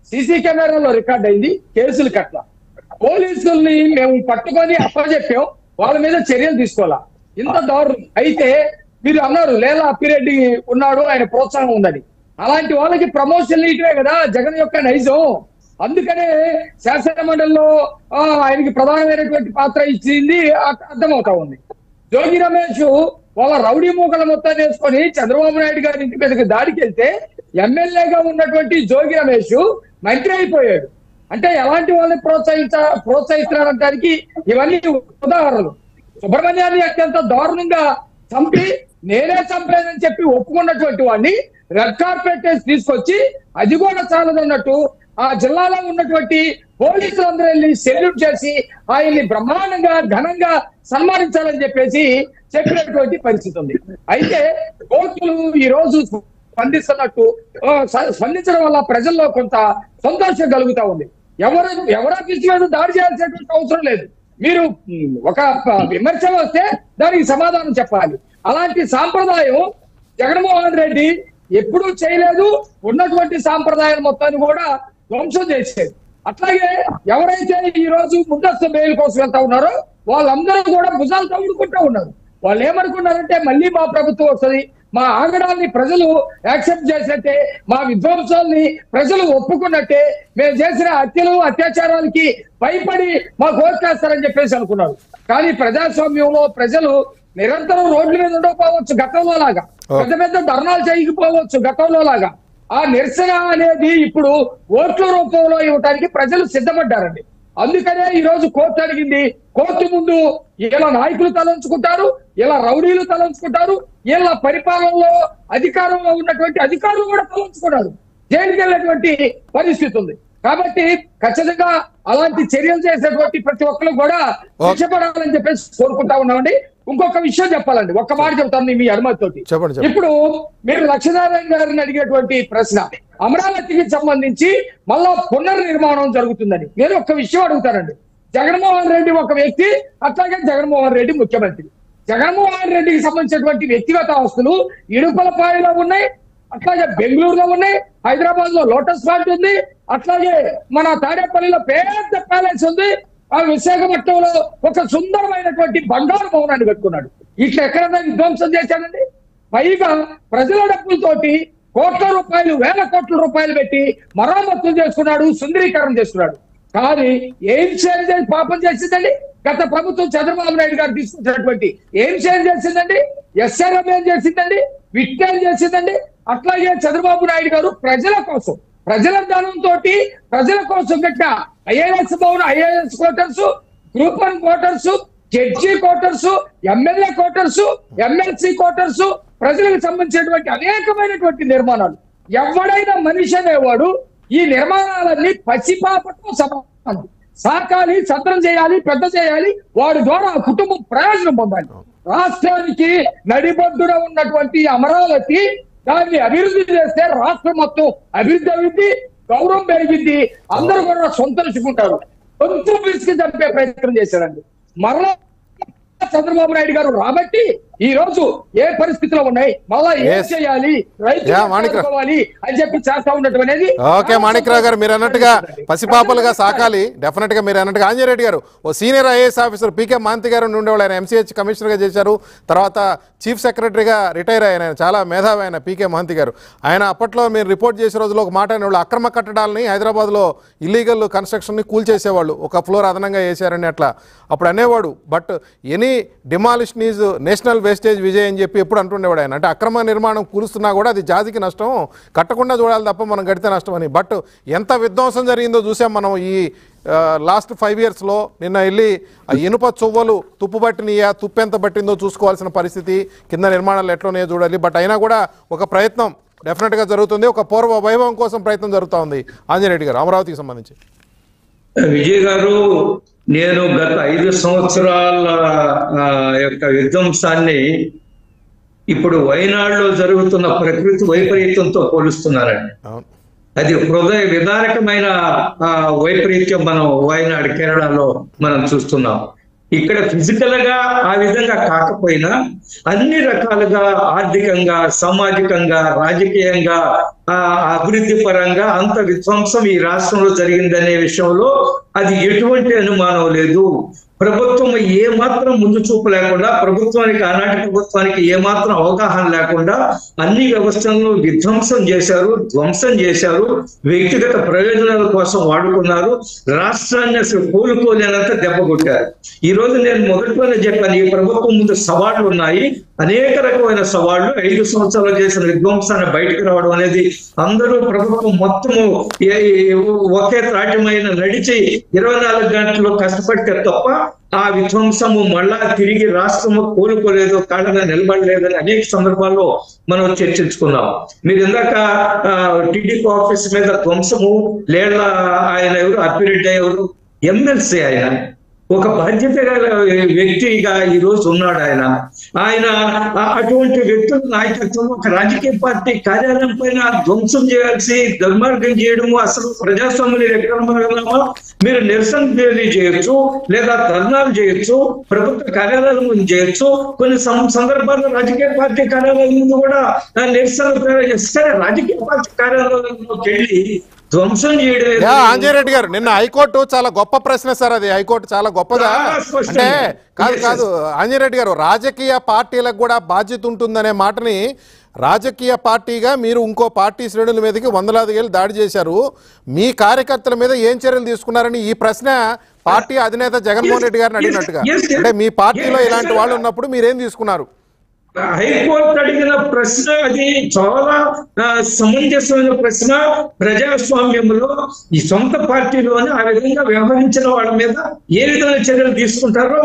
సీసీ కెమెరాలో రికార్డ్ అయింది, కేసులు కట్ల. పోలీసుల్ని మేము పట్టుకొని అప్పచెప్పాం, వాళ్ళ మీద చర్యలు తీసుకోవాలా. ఇంత దారుణం. అయితే మీరు అన్నారు లేదా అప్పిరెడ్డి ఉన్నాడు, ఆయన ప్రోత్సాహం ఉందని. అలాంటి వాళ్ళకి ప్రమోషన్లు ఇటువే కదా జగన్ యొక్క నైజం. అందుకనే శాసన మండలిలో ఆయనకి ప్రధానమైనటువంటి పాత్ర ఇచ్చింది అర్థమవుతా ఉంది. జోగి రమేష్ వాళ్ళ రౌడీ మూకల మొత్తాన్ని వేసుకొని చంద్రబాబు నాయుడు గారి ఇంటి మీదకి దాడికి వెళ్తే ఎమ్మెల్యేగా ఉన్నటువంటి జోగి రమేష్ మంత్రి అయిపోయాడు. అంటే ఎలాంటి వాళ్ళని ప్రోత్సహించ ప్రోత్సహిస్తున్నారంటానికి ఇవన్నీ ఉదాహరణలు. సుబ్రహ్మణ్యాన్ని అత్యంత దారుణంగా చంపి నేనే చంపేదని చెప్పి ఒప్పుకున్నటువంటి వాడిని రెడ్ కార్పెట్ వేసి తీసుకొచ్చి అది కూడా చాలదన్నట్టు ఆ జిల్లాలో ఉన్నటువంటి పోలీసులందరూ వెళ్ళి సెల్యూట్ చేసి ఆయన్ని బ్రహ్మాండంగా ఘనంగా సన్మానించాలని చెప్పేసి చెప్పినటువంటి పరిస్థితి ఉంది. అయితే కోర్టులు ఈ రోజు స్పందిస్తున్నట్టు స్పందించడం వల్ల ప్రజల్లో కొంత సంతోషం కలుగుతా ఉంది. ఎవరు ఎవరో పిచ్చి మీద దాడి చేయాల్సినటువంటి అవసరం లేదు. మీరు ఒక విమర్శ వస్తే దానికి సమాధానం చెప్పాలి. అలాంటి సాంప్రదాయం జగన్మోహన్ రెడ్డి ఎప్పుడూ చేయలేదు. ఉన్నటువంటి సాంప్రదాయాల మొత్తాన్ని కూడా ధ్వంసం చేసేది. అట్లాగే ఎవరైతే ఈ రోజు ముందస్తు బెయిల్ కోసం వెళ్తా ఉన్నారో వాళ్ళందరూ కూడా భుజాలు తగుడుకుంటూ ఉన్నారు. వాళ్ళు ఏమనుకున్నారంటే మళ్ళీ మా ప్రభుత్వం వస్తుంది, మా ఆగడాల్ని ప్రజలు యాక్సెప్ట్ చేసినట్టే, మా విధ్వంసాల్ని ప్రజలు ఒప్పుకున్నట్టే, మేము చేసిన హత్యలు అత్యాచారాలకి భయపడి మాకు ఓట్లేస్తారని చెప్పేసి అనుకున్నారు. కానీ ప్రజాస్వామ్యంలో ప్రజలు నిరంతరం రోడ్ల మీద ఉండకపోవచ్చు గతంలో లాగా, పెద్ద పెద్ద ధర్నాలు చేయకపోవచ్చు గతంలో లాగా. ఆ నిరసన అనేది ఇప్పుడు ఓట్ల రూపంలో ఇవ్వడానికి ప్రజలు సిద్ధపడ్డారండి. అందుకనే ఈ రోజు కోర్టు అడిగింది. కోర్టు ముందు ఇలా నాయకులు తలంచుకుంటారు, ఇలా రౌడీలు తలంచుకుంటారు, ఇలా పరిపాలనలో అధికారంలో ఉన్నటువంటి అధికారులు కూడా తలంచుకున్నారు. జైలుకి వెళ్ళినటువంటి పరిస్థితి ఉంది. కాబట్టి ఖచ్చితంగా అలాంటి చర్యలు చేసేటువంటి ప్రతి ఒక్కరు కూడా శిక్షపడాలని చెప్పేసి కోరుకుంటా ఉన్నామండి. ఇంకొక విషయం చెప్పాలండి, ఒక్క మాట చెప్తాను మీ అనుమతితోటి. ఇప్పుడు మీరు లక్ష్మీనారాయణ గారిని అడిగేటువంటి ప్రశ్న అమరావతికి సంబంధించి మళ్ళా పునర్నిర్మాణం జరుగుతుందని నేను ఒక్క విషయం అడుగుతానండి. జగన్మోహన్ రెడ్డి ఒక వ్యక్తి, అట్లాగే జగన్మోహన్ రెడ్డి ముఖ్యమంత్రి. జగన్మోహన్ రెడ్డికి సంబంధించినటువంటి వ్యక్తిగత ఆస్తులు ఇడుపలపాయలో ఉన్నాయి, అట్లాగే బెంగళూరులో ఉన్నాయి, హైదరాబాద్ లో లోటస్ పాయింట్ ఉంది, అట్లాగే మన తాడేపల్లిలో పెద్ద ప్యాలెస్ ఉంది, ఆ విశాఖపట్నంలో ఒక సుందరమైనటువంటి బంగారు భవనాన్ని కట్టుకున్నాడు. ఇట్లా ఎక్కడైనా విధ్వంసం చేశాడండి? పైగా ప్రజల డబ్బులతోటి కోట్ల రూపాయలు వేల కోట్ల రూపాయలు పెట్టి మరమ్మతులు చేసుకున్నాడు, సుందరీకరణ చేసుకున్నాడు. కానీ ఏం చేయాలి పాపం చేసిందండి గత ప్రభుత్వం చంద్రబాబు నాయుడు గారు తీసుకున్నటువంటి ఏం చేయాలి చేసిందండి? ఎస్ఆర్ఎం ఏం చేసిందండి? విట్ ఏం చేసిందండి? అట్లాగే చంద్రబాబు నాయుడు గారు ప్రజల కోసం, ప్రజల ధనంతో ప్రజల కోసం కట్టిన IAS Bhavan, IAS quarters, group one quarters, judge quarters, MLA quarters, MLC quarters, ప్రజలకు సంబంధించినటువంటి అనేకమైనటువంటి నిర్మాణాలు. ఎవడైనా మనిషి అనేవాడు ఈ నిర్మాణాలన్నీ పసిపాపతో సమానం. సాకాలి, సత్రం చేయాలి, పెద్ద చేయాలి, వాడి ద్వారా కుటుంబం ప్రయోజనం పొందాలి. రాష్ట్రానికి నడిబొడ్డున ఉన్నటువంటి అమరావతి దాన్ని అభివృద్ధి చేస్తే రాష్ట్రం మొత్తం అభివృద్ధి అభివృద్ధి గౌరవం పెరిగింది, అందరూ కూడా సంతోషించుకుంటారు. కొంచెం పిసికి చంపే ప్రయత్నం చేశారండి. మరలా చంద్రబాబు నాయుడు గారు రాబట్టి ఈ రోజు ఏ పరిస్థితిలో ఉన్నాయి, మళ్ళా ఏం చేయాలి, రైతుకోవాలి అని చెప్పి చేస్తా ఉండటం అనేది. ఓకే మాణిక్రావు గారు, మీరు అన్నట్టుగా పసిపాపలుగా సాకాలి. డెఫినెట్ గా మీరు అన్నట్టుగా ఆంజనేయుడు గారు ఓ senior IAS officer PK Manthi గారు ఉండేవాళ్ళు. ఆయన ఎంసీహెచ్ కమిషనర్ గా చేశారు, తర్వాత చీఫ్ సెక్రటరీగా రిటైర్ అయ్యారు. ఆయన చాలా మేధావి ఆయన పీకే మాంతి గారు. ఆయన అప్పట్లో మీరు రిపోర్ట్ చేసే రోజులో ఒక మాట అనేవాళ్ళు, అక్రమ కట్టడాలని హైదరాబాద్ లో ఇల్లీగల్ కన్స్ట్రక్షన్ ని కూల్ చేసేవాళ్ళు, ఒక ఫ్లోర్ అదనంగా వేసారని అట్లా అప్పుడు అనేవాడు. But any demolition is national wastage Vijay అని చెప్పి ఎప్పుడు అంటుండేవాడు ఆయన. అంటే అక్రమ నిర్మాణం కూలుస్తున్నా కూడా అది జాతికి నష్టం, కట్టకుండా చూడాలి తప్ప మనం కడితే నష్టం అని. బట్ ఎంత విధ్వంసం జరిగిందో చూసాం మనం ఈ లాస్ట్ ఫైవ్ ఇయర్స్లో. నిన్న వెళ్ళి ఆ ఇనుప చువ్వలు తుప్పు పట్టినయా, తుప్పు ఎంత పట్టిందో చూసుకోవాల్సిన పరిస్థితి, కింద నిర్మాణాలు ఎట్లున్నాయో చూడాలి. బట్ అయినా కూడా ఒక ప్రయత్నం డెఫినెట్గా జరుగుతుంది, ఒక పూర్వ వైభవం కోసం ప్రయత్నం జరుగుతూ ఉంది. ఆంజనేయుడు గారు అమరావతికి సంబంధించి. విజయ్ గారు, నేను గత ఐదు సంవత్సరాల యొక్క విధ్వంసాన్ని ఇప్పుడు వైనాడులో జరుగుతున్న ప్రకృతి వైపరీత్యంతో పోలుస్తున్నారండి. అది హృదయ విదారకమైన వైపరీత్యం మనం వైనాడు కేరళలో మనం చూస్తున్నాం. ఇక్కడ ఫిజికల్ గా ఆ విధంగా కాకపోయినా అన్ని రకాలుగా ఆర్థికంగా, సామాజికంగా, రాజకీయంగా, ఆ అభివృద్ధి పరంగా అంత విధ్వంసం ఈ రాష్ట్రంలో జరిగిందనే విషయంలో అది ఎటువంటి అనుమానం లేదు. ప్రభుత్వం ఏ మాత్రం ముందు చూపు లేకుండా, ప్రభుత్వానికి ఆనాటి ప్రభుత్వానికి ఏ మాత్రం అవగాహన లేకుండా అన్ని వ్యవస్థలను విధ్వంసం చేశారు, ధ్వంసం చేశారు, వ్యక్తిగత ప్రయోజనాల కోసం వాడుకున్నారు, రాష్ట్రాన్ని అసలు కోలుకోలేనంత దెబ్బ కొట్టారు. ఈ రోజు నేను మొదట్లోనే చెప్పాను, ఈ ప్రభుత్వం ముందు సవాళ్లు ఉన్నాయి, అనేక రకమైన సవాళ్లు. ఐదు సంవత్సరాలు చేసిన విధ్వంసాన్ని బయటకు రావడం అనేది అందరూ ప్రభుత్వం మొత్తము ఒకే త్రాటిమైన నడిచి ఇరవై నాలుగు గంటలు కష్టపడితే తప్ప ఆ విధ్వంసము మళ్ళా తిరిగి రాష్ట్రము కోలుకోలేదు, కాళ్ళగా నిలబడలేదని అనేక సందర్భాల్లో మనం చర్చించుకున్నాం. మీరు ఇందాక టీడీపీ ఆఫీస్ మీద ధ్వంసము లేళ్ల ఆయన ఎవరు, అప్పిరెడ్డి ఎవరు, ఎమ్మెల్సీ ఆయన, ఒక బాధ్యత గల వ్యక్తిగా ఈ రోజు ఉన్నాడు ఆయన. ఆయన అటువంటి వ్యక్తుల నాయకత్వం ఒక రాజకీయ పార్టీ కార్యాలయం పైన ధ్వంసం చేయాల్సి, దుర్మార్గం చేయడము అసలు ప్రజాస్వామ్యం ఎక్కడ మీరు నిరసన చేయొచ్చు, లేదా ధర్నాలు చేయొచ్చు, ప్రభుత్వ కార్యాలయాల ముందు చేయొచ్చు, కొన్ని సందర్భాల్లో రాజకీయ పార్టీ కార్యాలయాల ముందు కూడా నిరసన చేస్తారు. రాజకీయ పార్టీ కార్యాలయంలోకి వెళ్ళి ధ్వంసం చేయడం. ఆంజనేయురెడ్డి గారు, నిన్న హైకోర్టు చాలా గొప్ప ప్రశ్న సార్, అది హైకోర్టు చాలా గొప్పదా అంటే కాదు కాదు ఆంజనేయురెడ్డి గారు, రాజకీయ పార్టీలకు కూడా బాధ్యత ఉంటుందనే మాటని రాజకీయ పార్టీగా మీరు ఇంకో పార్టీ శ్రేణుల మీదకి వందలాది ఏళ్ళు దాడి చేశారు, మీ కార్యకర్తల మీద ఏం చర్యలు తీసుకున్నారని ఈ ప్రశ్న పార్టీ అధినేత జగన్మోహన్ రెడ్డి గారిని అడిగినట్టుగా, అంటే మీ పార్టీలో ఇలాంటి వాళ్ళు ఉన్నప్పుడు మీరేం తీసుకున్నారు? హైకోర్టు అడిగిన ప్రశ్న అది చాలా సమంజసమైన ప్రశ్న. ప్రజాస్వామ్యంలో ఈ సొంత పార్టీలోనే ఆ విధంగా వ్యవహరించిన వాళ్ళ మీద ఏ విధమైన చర్యలు తీసుకుంటారో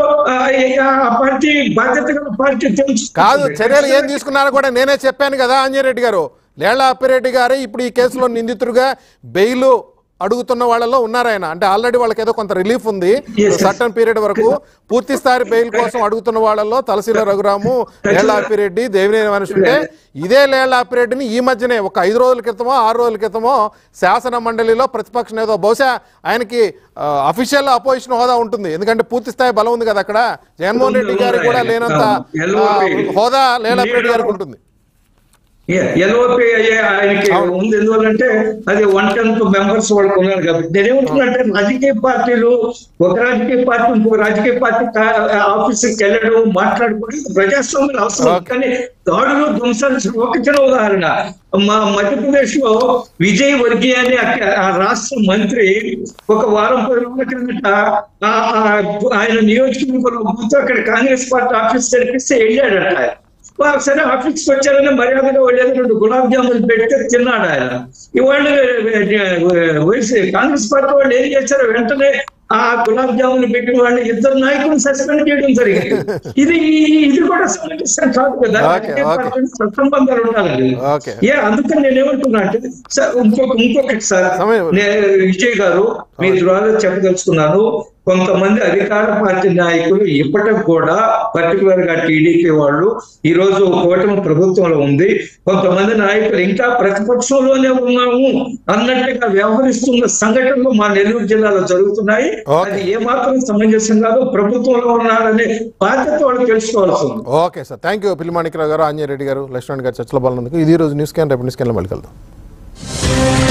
ఆ పార్టీ బాధ్యత గల పార్టీ తెలుసు. కాదు, చర్యలు ఏం తీసుకున్నారో కూడా నేనే చెప్పాను కదా ఆంజనేయురెడ్డి గారు. లేళ్ల అప్పిరెడ్డి గారే ఇప్పుడు ఈ కేసులో నిందితుడిగా బెయిల్ అడుగుతున్న వాళ్ళలో ఉన్నారు ఆయన. అంటే ఆల్రెడీ వాళ్ళకి ఏదో కొంత రిలీఫ్ ఉంది సర్టన్ పీరియడ్ వరకు. పూర్తి స్థాయి బెయిల్ కోసం అడుగుతున్న వాళ్ళలో తలసీల రఘురాము, లేళ్ల అప్పిరెడ్డి, దేవినేని మనిషి ఉంటే, ఇదే లేళ్ల అప్పిరెడ్డిని ఈ మధ్యనే ఒక ఐదు రోజుల క్రితమో ఆరు రోజుల క్రితమో శాసన మండలిలో ప్రతిపక్ష నేత, బహుశా ఆయనకి అఫీషియల్ అపోజిషన్ హోదా ఉంటుంది ఎందుకంటే పూర్తి స్థాయి బలం ఉంది కదా అక్కడ, జగన్మోహన్ రెడ్డి గారికి కూడా లేనంత హోదా లేళ్ల అప్పిరెడ్డి గారికి ఉంటుంది. ఎల్ఓపి అయ్యే ఆయనకి ఉంది. ఎందువల్లంటే అది వన్ టెన్త్ మెంబర్స్ వాళ్ళకు ఉన్నారు కాబట్టి. నేనేమంటున్నానంటే రాజకీయ పార్టీలు, ఒక రాజకీయ పార్టీ ఇంకొక రాజకీయ పార్టీ ఆఫీసుకి వెళ్ళడం, మాట్లాడుకోవడం ప్రజాస్వామ్యం అవసరం. కానీ దాడులు, ధ్వంసాలు ఒక చిన్న ఉదాహరణ. మా మధ్యప్రదేశ్ లో విజయ్ వర్గీయ అనే ఆ రాష్ట్ర మంత్రి ఒక వారం పది రోజుల క్రిందట ఆయన నియోజకవర్గంలో అక్కడ కాంగ్రెస్ పార్టీ ఆఫీస్ తెరిపిస్తే వెళ్ళాడట. సరే ఆఫీస్కి వచ్చారని మర్యాదగా వెళ్ళేది, రెండు గులాబ్ జాములు పెడితే తిన్నాడు ఆయన. ఇవాళ వైసీ కాంగ్రెస్ పార్టీ వాళ్ళు ఏం చేశారు, వెంటనే ఆ గులాబ్ జాములు పెట్టిన వాళ్ళు ఇద్దరు నాయకులను సస్పెండ్ చేయడం జరిగింది. ఇది ఇది కూడా సమస్య కాదు కదా, సత్సంబంధాలు ఉండాలండి. ఏ అందుకని నేనేమంటున్నా అంటే ఇంకొక ఇంకొకటి సార్, విజయ్ గారు మీ ద్వారా చెప్పదలుచుకున్నాను. కొంతమంది అధికార పార్టీ నాయకులు ఇప్పటికి కూడా, పర్టికులర్ గా టీడీపీ వాళ్ళు ఈ రోజు కూటమి ప్రభుత్వంలో ఉంది, కొంతమంది నాయకులు ఇంకా ప్రతిపక్షంలోనే ఉన్నాము అన్నట్టుగా వ్యవహరిస్తున్న సంఘటనలు మా నెల్లూరు జిల్లాలో జరుగుతున్నాయి. అది ఏ మాత్రం సమంజసం కాదు, ప్రభుత్వంలో ఉన్నారనే బాధ్యత వాళ్ళు తెలుసుకోవాల్సి ఉంది. Okay sir, thank you. Pilli Manikyarao గారు, ఆంజనేయురెడ్డి గారు, లక్ష్మణ్ గారు చర్చలో పాల్గొన్నందుకు. ఇది రోజు న్యూస్ క్యాన్, రేపు న్యూస్ క్యాన్లో మళ్ళీ కలుద్దాం.